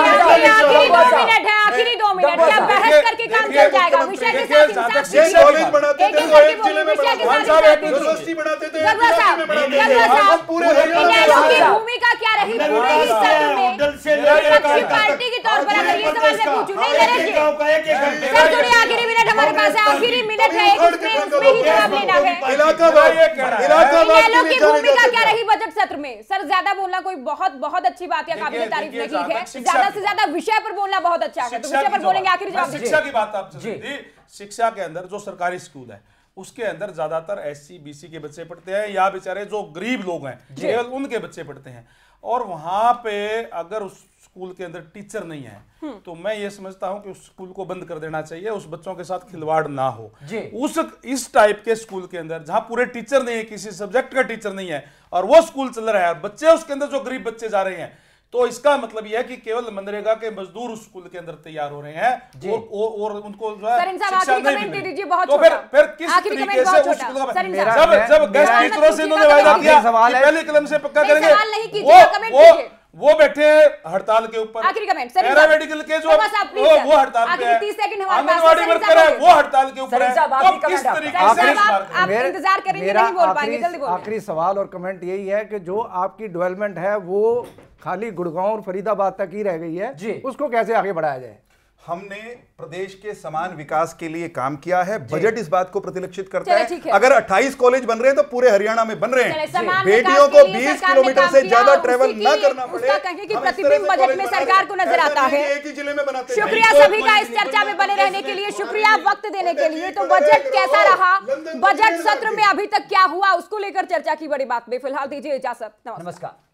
है।
मिनट है, आखिरी दो मिनट, क्या बहस करके काम चल जाएगा? विषय के साथ इंसाफ
ये कॉलेज बनाते थे तो एक जिले में
विषय के
बनाते
साथ
थे, यूनिवर्सिटी बनाते थे
गगवा साहब, गगवा साहब,
पूरे
इनेलो की भूमिका क्या रही पूरे ही सत्र में? विपक्षी पार्टी के तौर पर अगर ये सवाल मैं पूछूं, नहीं नरेश जी सर थोड़ी आखिरी मिनट हमारे पास है, आखिरी मिनट है, उसमें उसमें ही जवाब लेना है।
इलाका इलाका
इनेलो की भूमिका क्या रही बजट सत्र में? सर ज्यादा बोलना कोई बहुत बहुत अच्छी बात या काबिल तारीफ नहीं है, ज्यादा से ज्यादा विषय पर बोलना बहुत अच्छा है, तो विषय पर बोलेंगे आखिरी जवाब।
शिक्षा की बात आपसे थी, शिक्षा के अंदर जो सरकारी स्कूल है उसके अंदर ज्यादातर एससी बीसी के बच्चे पढ़ते हैं या बेचारे जो गरीब लोग हैं केवल उनके बच्चे पढ़ते हैं। और वहां पे अगर उस स्कूल के अंदर टीचर नहीं है तो मैं ये समझता हूं कि उस स्कूल को बंद कर देना चाहिए, उस बच्चों के साथ खिलवाड़ ना हो। उस इस टाइप के स्कूल के अंदर जहां पूरे टीचर नहीं है, किसी सब्जेक्ट का टीचर नहीं है और वो स्कूल चल रहा है, बच्चे उसके अंदर जो गरीब बच्चे जा रहे हैं, तो इसका मतलब यह है कि केवल मनरेगा के मजदूर उस स्कूल के अंदर तैयार हो रहे हैं और, और, और उनको जो है शिक्षा नहीं मिलेगी। तो फिर फिर किस तरीके से उस स्कूल का जब जब गेस्ट टीचरों से इन्होंने वायदा किया कि पहले कलम से पक्का करेंगे, वो वो वो बैठे हड़ताल के ऊपर,
आखिरी कमेंट सर,
पैरामेडिकल के जो वो वो हड़ताल पे है, आंगनवाड़ी वर्कर है वो हड़ताल के ऊपर है। तो किस तरीके से
आप इंतजार करेंगे, नहीं बोल पाएंगे, जल्दी बोलिए।
आखिरी सवाल और कमेंट यही है कि जो आपकी डेवलपमेंट है वो खाली गुड़गांव और फरीदाबाद तक ही रह गई है जी, उसको कैसे आगे बढ़ाया जाए?
हमने प्रदेश के समान विकास के लिए काम किया है, बजट इस बात को प्रतिलक्षित करता है। अगर अट्ठाईस कॉलेज बन रहे हैं तो पूरे हरियाणा में बन रहे हैं। बेटियों को बीस किलोमीटर से ज्यादा ट्रेवल न करना पड़े,
कि प्रतिबिंब बजट में सरकार को नजर आता है।
एक ही जिले में बनाते।
शुक्रिया सभी का इस चर्चा में बने रहने के लिए, शुक्रिया वक्त देने के लिए। तो बजट कैसा रहा, बजट सत्र में अभी तक क्या हुआ, उसको लेकर चर्चा की बड़ी बात में फिलहाल दीजिए इजाजत। नमस्कार।